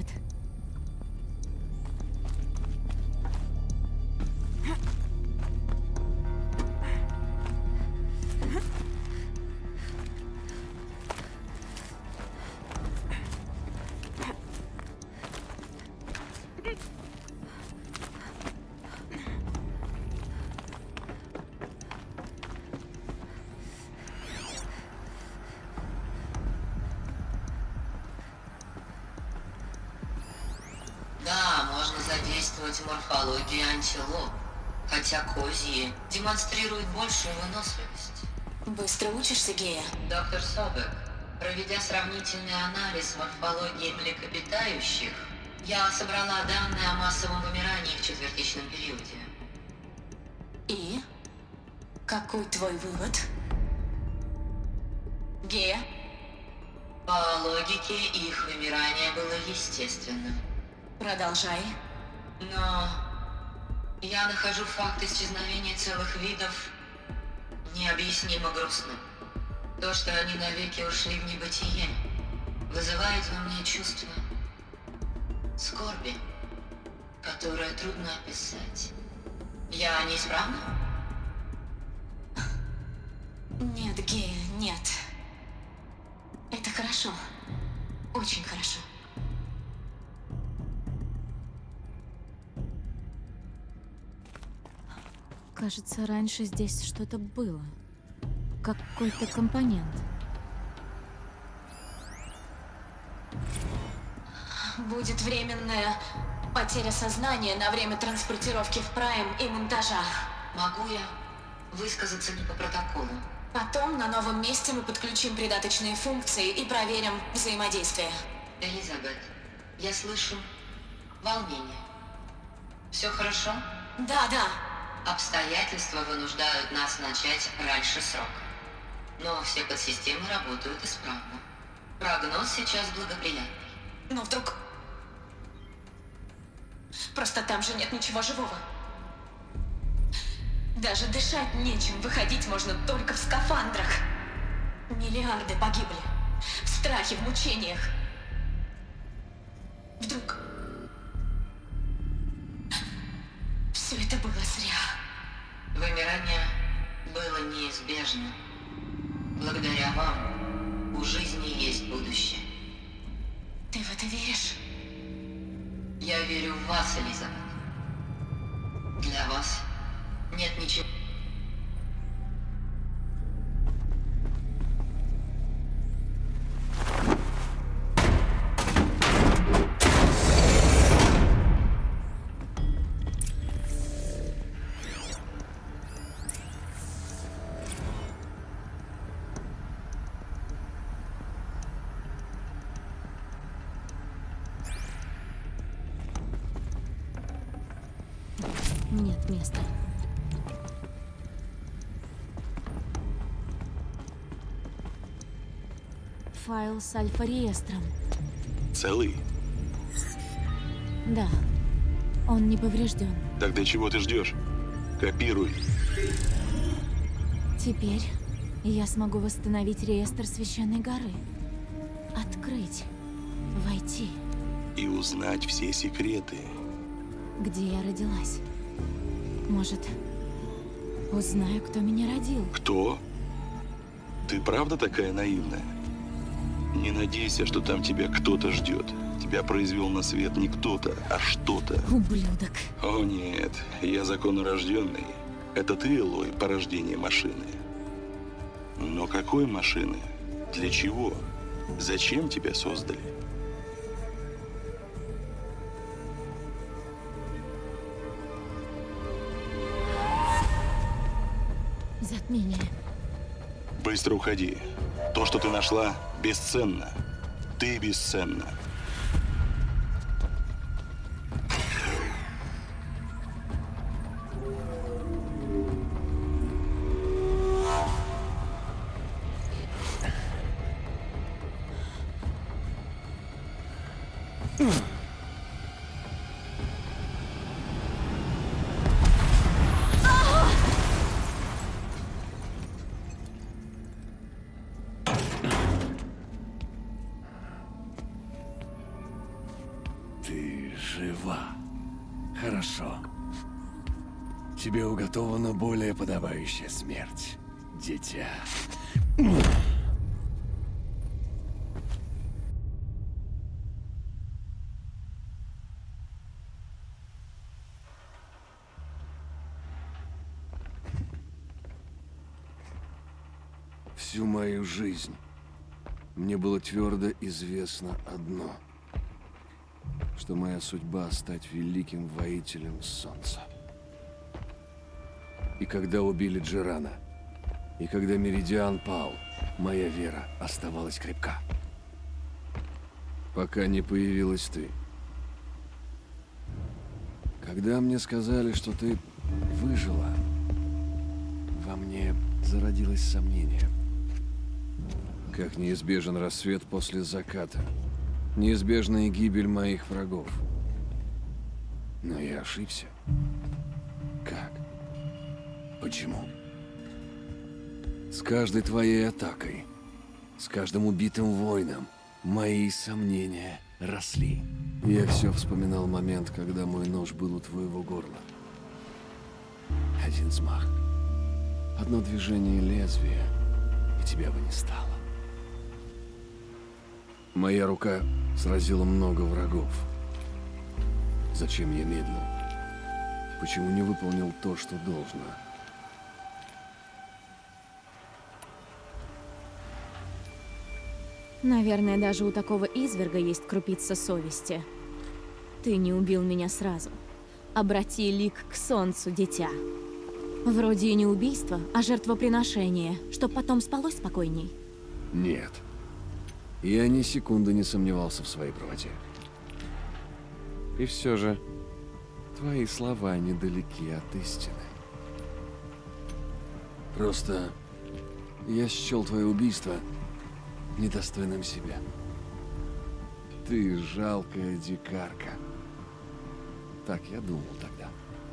Да, можно задействовать морфологию антилоп, хотя козьи демонстрируют большую выносливость. Быстро учишься, Гея? Доктор Собек, проведя сравнительный анализ морфологии млекопитающих, я собрала данные о массовом вымирании в четвертичном периоде. И? Какой твой вывод? Гея? По логике, их вымирание было естественным. Продолжай. Но я нахожу факт исчезновения целых видов необъяснимо грустным. То, что они навеки ушли в небытие, вызывает во мне чувство скорби, которое трудно описать. Я неисправна? Нет, Гея, нет. Это хорошо. Очень хорошо. Кажется, раньше здесь что-то было. Какой-то компонент. Будет временная потеря сознания на время транспортировки в Прайм и монтажа. Могу я высказаться не по протоколу? Потом на новом месте мы подключим придаточные функции и проверим взаимодействие. Элизабет, я слышу волнение. Все хорошо? Да, да. Обстоятельства вынуждают нас начать раньше срока. Но все подсистемы работают исправно. Прогноз сейчас благоприятный. Но вдруг... Просто там же нет ничего живого. Даже дышать нечем, выходить можно только в скафандрах. Миллиарды погибли. В страхе, в мучениях. Вдруг... Все это было зря. Вымирание было неизбежно. Благодаря вам у жизни есть будущее. Ты в это веришь? Я верю в вас, Элизабет. Для вас нет ничего. Нет места. Файл с альфа-реестром. Целый? Да. Он не поврежден. Тогда чего ты ждешь? Копируй. Теперь я смогу восстановить реестр Священной горы. Открыть. Войти. И узнать все секреты. Где я родилась. Может, узнаю, кто меня родил. Кто? Ты правда такая наивная? Не надейся, что там тебя кто-то ждет. Тебя произвел на свет не кто-то, а что-то. Ублюдок. О нет, я законорожденный. Это ты, Элой, порождение машины. Но какой машины? Для чего? Зачем тебя создали? Затмение. Быстро уходи. То, что ты нашла, бесценно. Ты бесценна. Ты жива. Хорошо. Тебе уготована более подобающая смерть, дитя. Всю мою жизнь мне было твердо известно одно, что моя судьба — стать великим воителем солнца. И когда убили Джерана, и когда Меридиан пал, моя вера оставалась крепка. Пока не появилась ты. Когда мне сказали, что ты выжила, во мне зародилось сомнение. Как неизбежен рассвет после заката, неизбежна и гибель моих врагов. Но я ошибся. Как? Почему? С каждой твоей атакой, с каждым убитым воином, мои сомнения росли. Я все вспоминал момент, когда мой нож был у твоего горла. Один взмах, одно движение лезвия, и тебя бы не стало. Моя рука сразила много врагов. Зачем я медлил? Почему не выполнил то, что должно? Наверное, даже у такого изверга есть крупица совести. Ты не убил меня сразу. Обрати лик к солнцу, дитя. Вроде и не убийство, а жертвоприношение, чтоб потом спалось спокойней. Нет. Я ни секунды не сомневался в своей правоте. И все же, твои слова недалеки от истины. Просто я счел твое убийство недостойным себя. Ты жалкая дикарка. Так я думал тогда.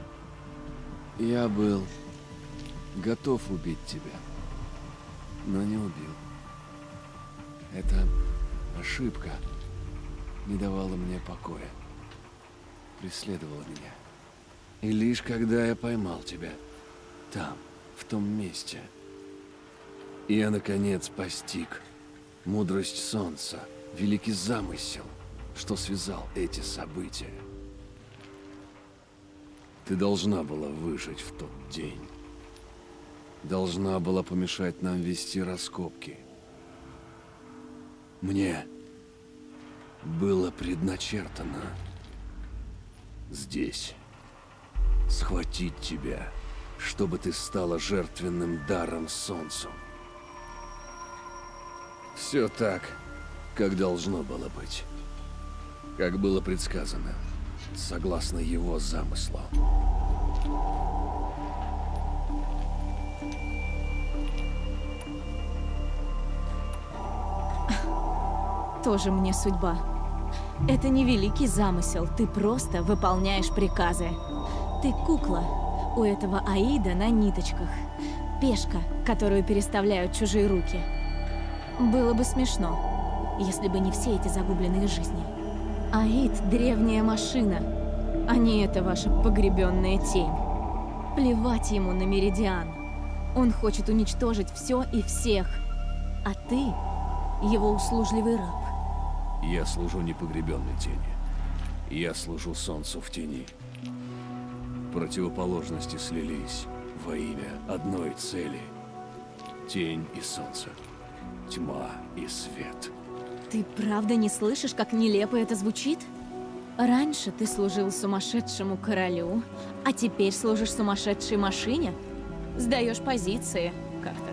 Я был готов убить тебя, но не убил. Эта ошибка не давала мне покоя, преследовала меня. И лишь когда я поймал тебя, там, в том месте, я, наконец, постиг мудрость солнца, великий замысел, что связал эти события. Ты должна была выжить в тот день. Должна была помешать нам вести раскопки. Мне было предначертано здесь схватить тебя, чтобы ты стала жертвенным даром солнцу. Все так, как должно было быть. Как было предсказано. согласно его замыслу. Тоже мне судьба. Это не великий замысел, ты просто выполняешь приказы. Ты кукла у этого Аида на ниточках. Пешка, которую переставляют чужие руки. Было бы смешно, если бы не все эти загубленные жизни. Аид – древняя машина, а не эта ваша погребенная тень. Плевать ему на Меридиан. Он хочет уничтожить все и всех. А ты – его услужливый раб. Я служу непогребенной тени. Я служу солнцу в тени. Противоположности слились во имя одной цели. Тень и солнце. Тьма и свет. Ты правда не слышишь, как нелепо это звучит? Раньше ты служил сумасшедшему королю, а теперь служишь сумасшедшей машине? Сдаешь позиции как-то.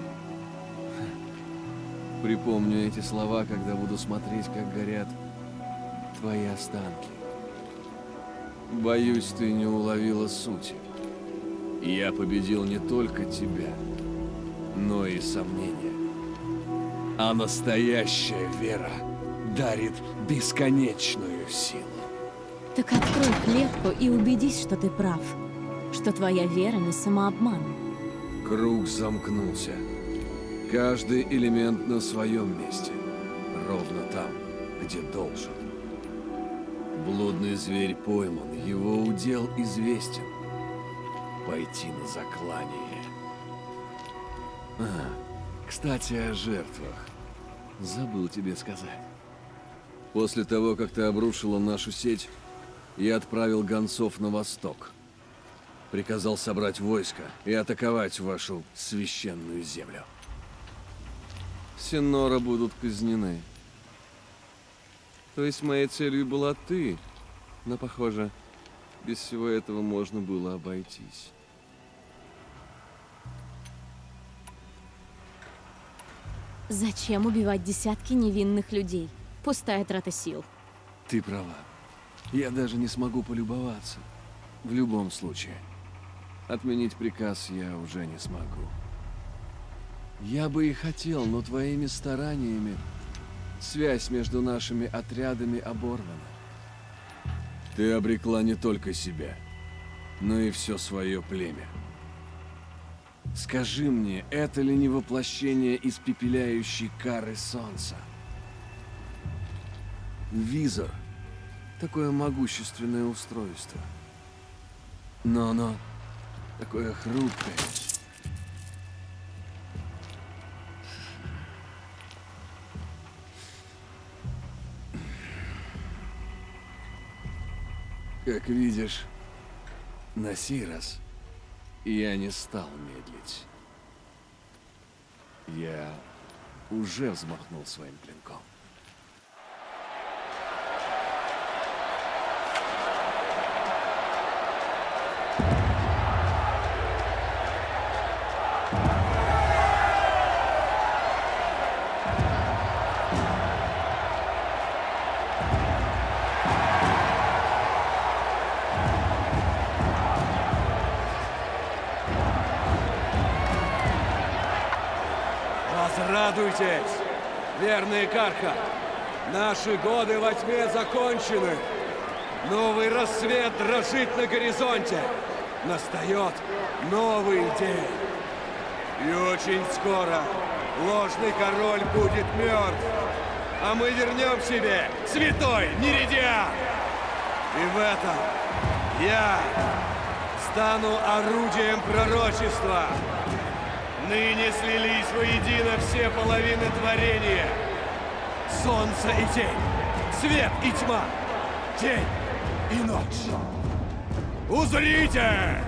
Припомню эти слова, когда буду смотреть, как горят твои останки. Боюсь, ты не уловила сути. Я победил не только тебя, но и сомнения. А настоящая вера дарит бесконечную силу. Так открой клетку и убедись, что ты прав. Что твоя вера не самообман. Круг замкнулся. Каждый элемент на своем месте. Ровно там, где должен. Блудный зверь пойман, его удел известен. Пойти на заклание. А, кстати, о жертвах. Забыл тебе сказать. После того, как ты обрушила нашу сеть, я отправил гонцов на восток. Приказал собрать войско и атаковать вашу священную землю. Все Нора будут казнены. То есть моей целью была ты, но, похоже, без всего этого можно было обойтись. Зачем убивать десятки невинных людей? Пустая трата сил. Ты права. Я даже не смогу полюбоваться. В любом случае. Отменить приказ я уже не смогу. Я бы и хотел, но твоими стараниями связь между нашими отрядами оборвана. Ты обрекла не только себя, но и все свое племя. Скажи мне, это ли не воплощение испепеляющей кары солнца? Визор — такое могущественное устройство. Но оно такое хрупкое. Как видишь, на сей раз я не стал медлить. Я уже взмахнул своим клинком. Радуйтесь, верные Карха! Наши годы во тьме закончены. Новый рассвет дрожит на горизонте. Настает новый день. И очень скоро ложный король будет мертв. А мы вернем себе святой Меридиан. И в этом я стану орудием пророчества. Ныне слились воедино все половины творения. Солнце и тень, свет и тьма, день и ночь. Узрите!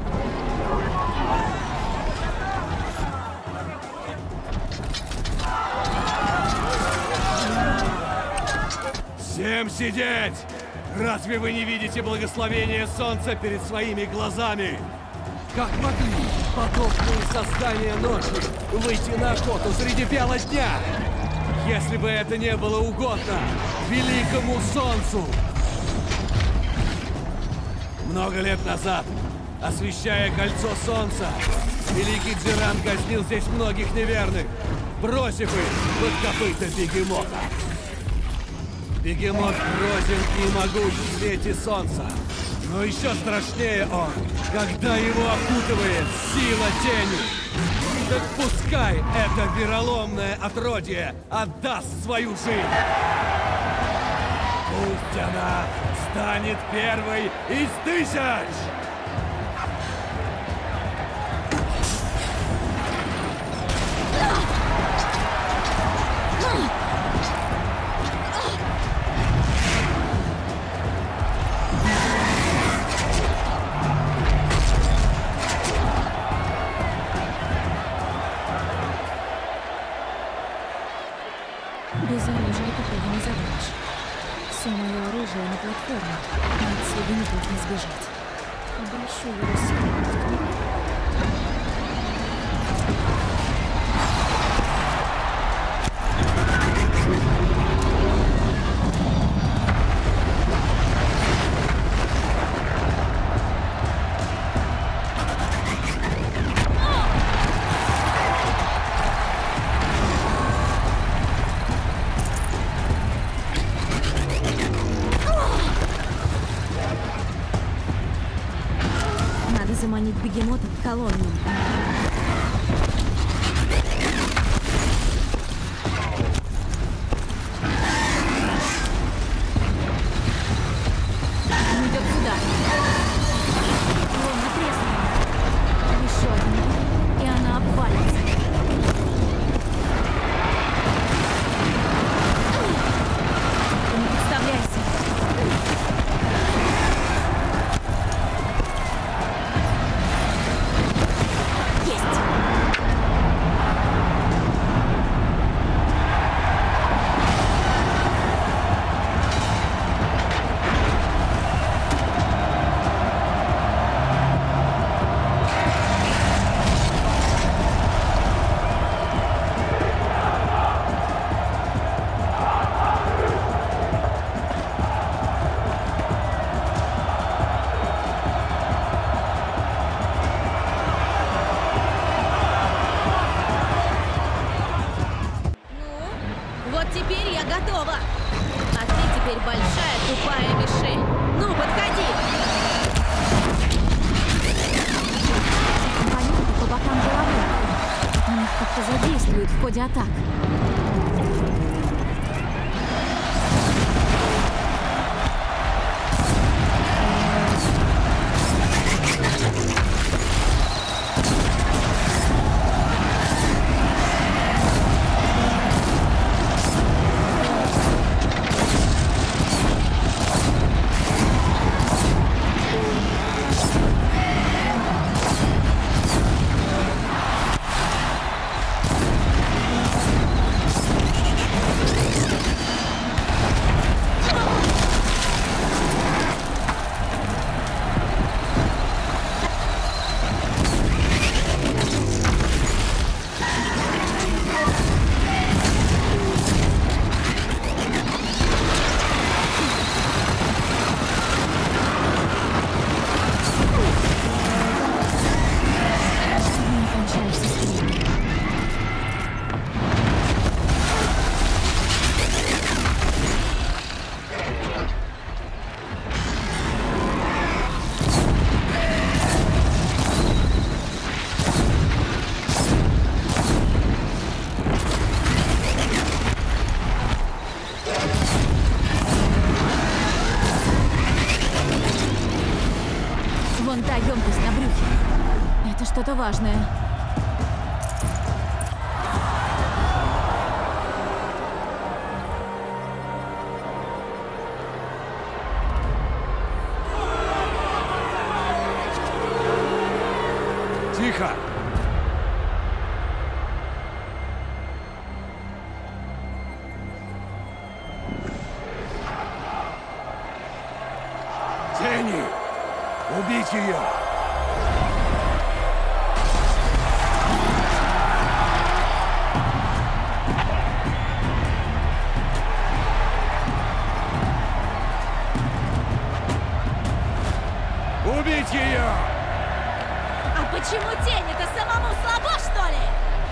Всем сидеть! Разве вы не видите благословения солнца перед своими глазами? Как могли подобные создания ночи выйти на охоту среди бела дня, если бы это не было угодно великому солнцу? Много лет назад, освещая кольцо солнца, великий Джиран казнил здесь многих неверных, бросив их под копыта бегемота. Бегемот грозен и могуч в свете солнца, но еще страшнее он, когда его окутывает сила тени. Так пускай это вероломное отродье отдаст свою жизнь. Пусть она станет первой из тысяч! Без оружия такого не задашь. Все мое оружие на платформе, но от следовников не сбежать. Обращу его силу. Заманить бегемота в колонну. Он идет сюда. Колонна треснула. Еще один, и она обвалится. Ты не подставляйся. Теперь я готова. А ты теперь большая тупая мишень. Ну, подходи. Компоненты по бокам головы. Он их как-то задействует в ходе атак. Вон та емкость на брюхе. Это что-то важное. Тихо! Тени! Убить ее! Убить ее! А почему тень? Это самому слабо, что ли?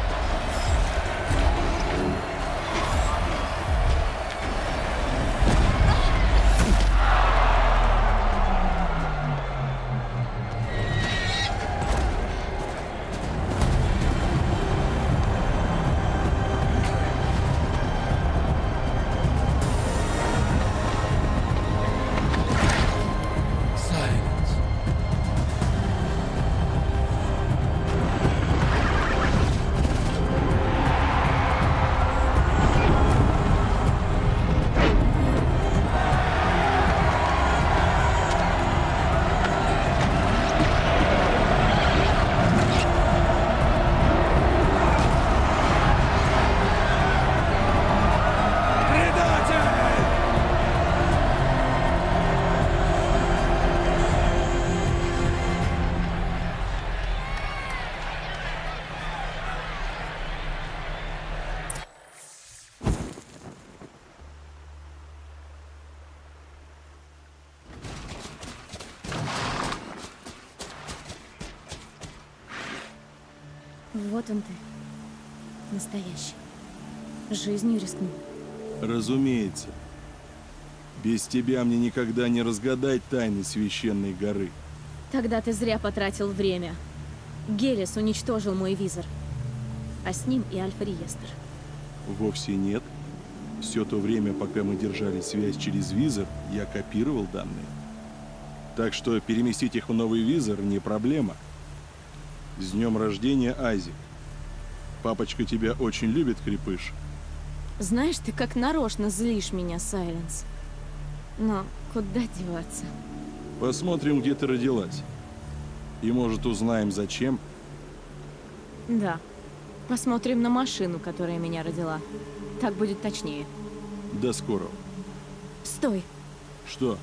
Вот он ты. Настоящий. Жизнью рискнул. Разумеется. Без тебя мне никогда не разгадать тайны священной горы. Тогда ты зря потратил время. Гелис уничтожил мой визор. А с ним и Альфа-реестр. Вовсе нет. Все то время, пока мы держали связь через визор, я копировал данные. Так что переместить их в новый визор не проблема. С днем рождения, Айзек. Папочка тебя очень любит, крепыш. Знаешь, ты как нарочно злишь меня, Сайленс. Но куда деваться? Посмотрим, где ты родилась. И, может, узнаем, зачем. Да. Посмотрим на машину, которая меня родила. Так будет точнее. До скорого. Стой. Что?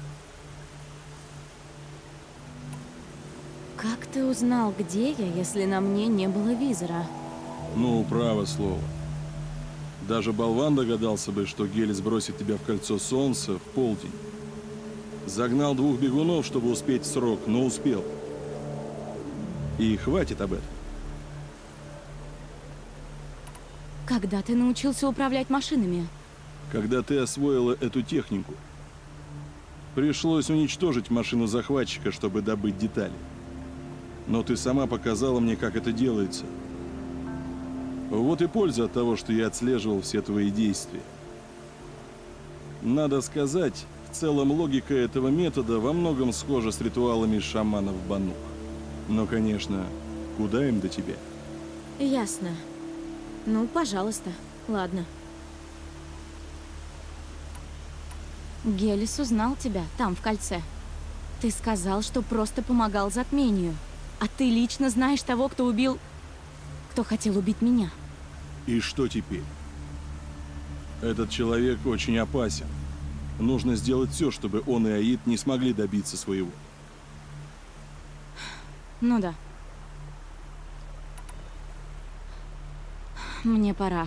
Как ты узнал, где я, если на мне не было визора? Ну, право слово. Даже болван догадался бы, что Гелис бросит тебя в кольцо солнца в полдень. Загнал двух бегунов, чтобы успеть в срок, но успел. И хватит об этом. Когда ты научился управлять машинами? Когда ты освоила эту технику. Пришлось уничтожить машину захватчика, чтобы добыть детали. Но ты сама показала мне, как это делается. Вот и польза от того, что я отслеживал все твои действия. Надо сказать, в целом логика этого метода во многом схожа с ритуалами шаманов Банух. Но, конечно, куда им до тебя? Ясно. Ну, пожалуйста. Ладно. Гелис узнал тебя там, в кольце. Ты сказал, что просто помогал затмению. А ты лично знаешь того, кто убил... Кто хотел убить меня. И что теперь? Этот человек очень опасен. Нужно сделать все, чтобы он и Аид не смогли добиться своего. Ну да. Мне пора.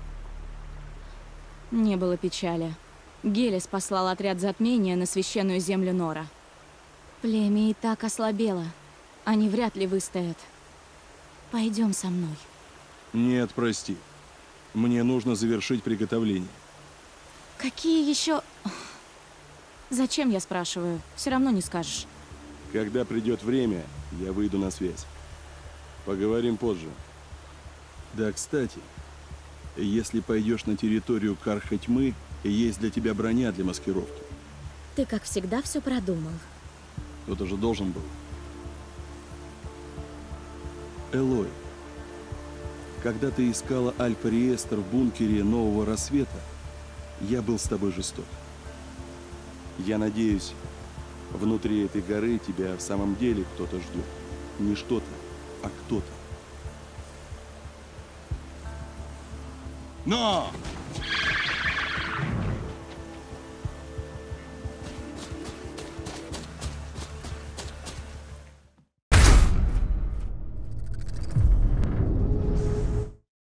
Не было печали. Гелис послал отряд затмения на священную землю Нора. Племя и так ослабело. Они вряд ли выстоят. Пойдем со мной. Нет, прости. Мне нужно завершить приготовление. Какие еще... Зачем, я спрашиваю? Все равно не скажешь. Когда придет время, я выйду на связь. Поговорим позже. Да, кстати, если пойдешь на территорию Карха Тьмы, есть для тебя броня для маскировки. Ты, как всегда, все продумал. Кто-то же должен был. Элой, когда ты искала Альфа-реестр в бункере Нового Рассвета, я был с тобой жесток. Я надеюсь, внутри этой горы тебя в самом деле кто-то ждет. Не что-то, а кто-то. Но!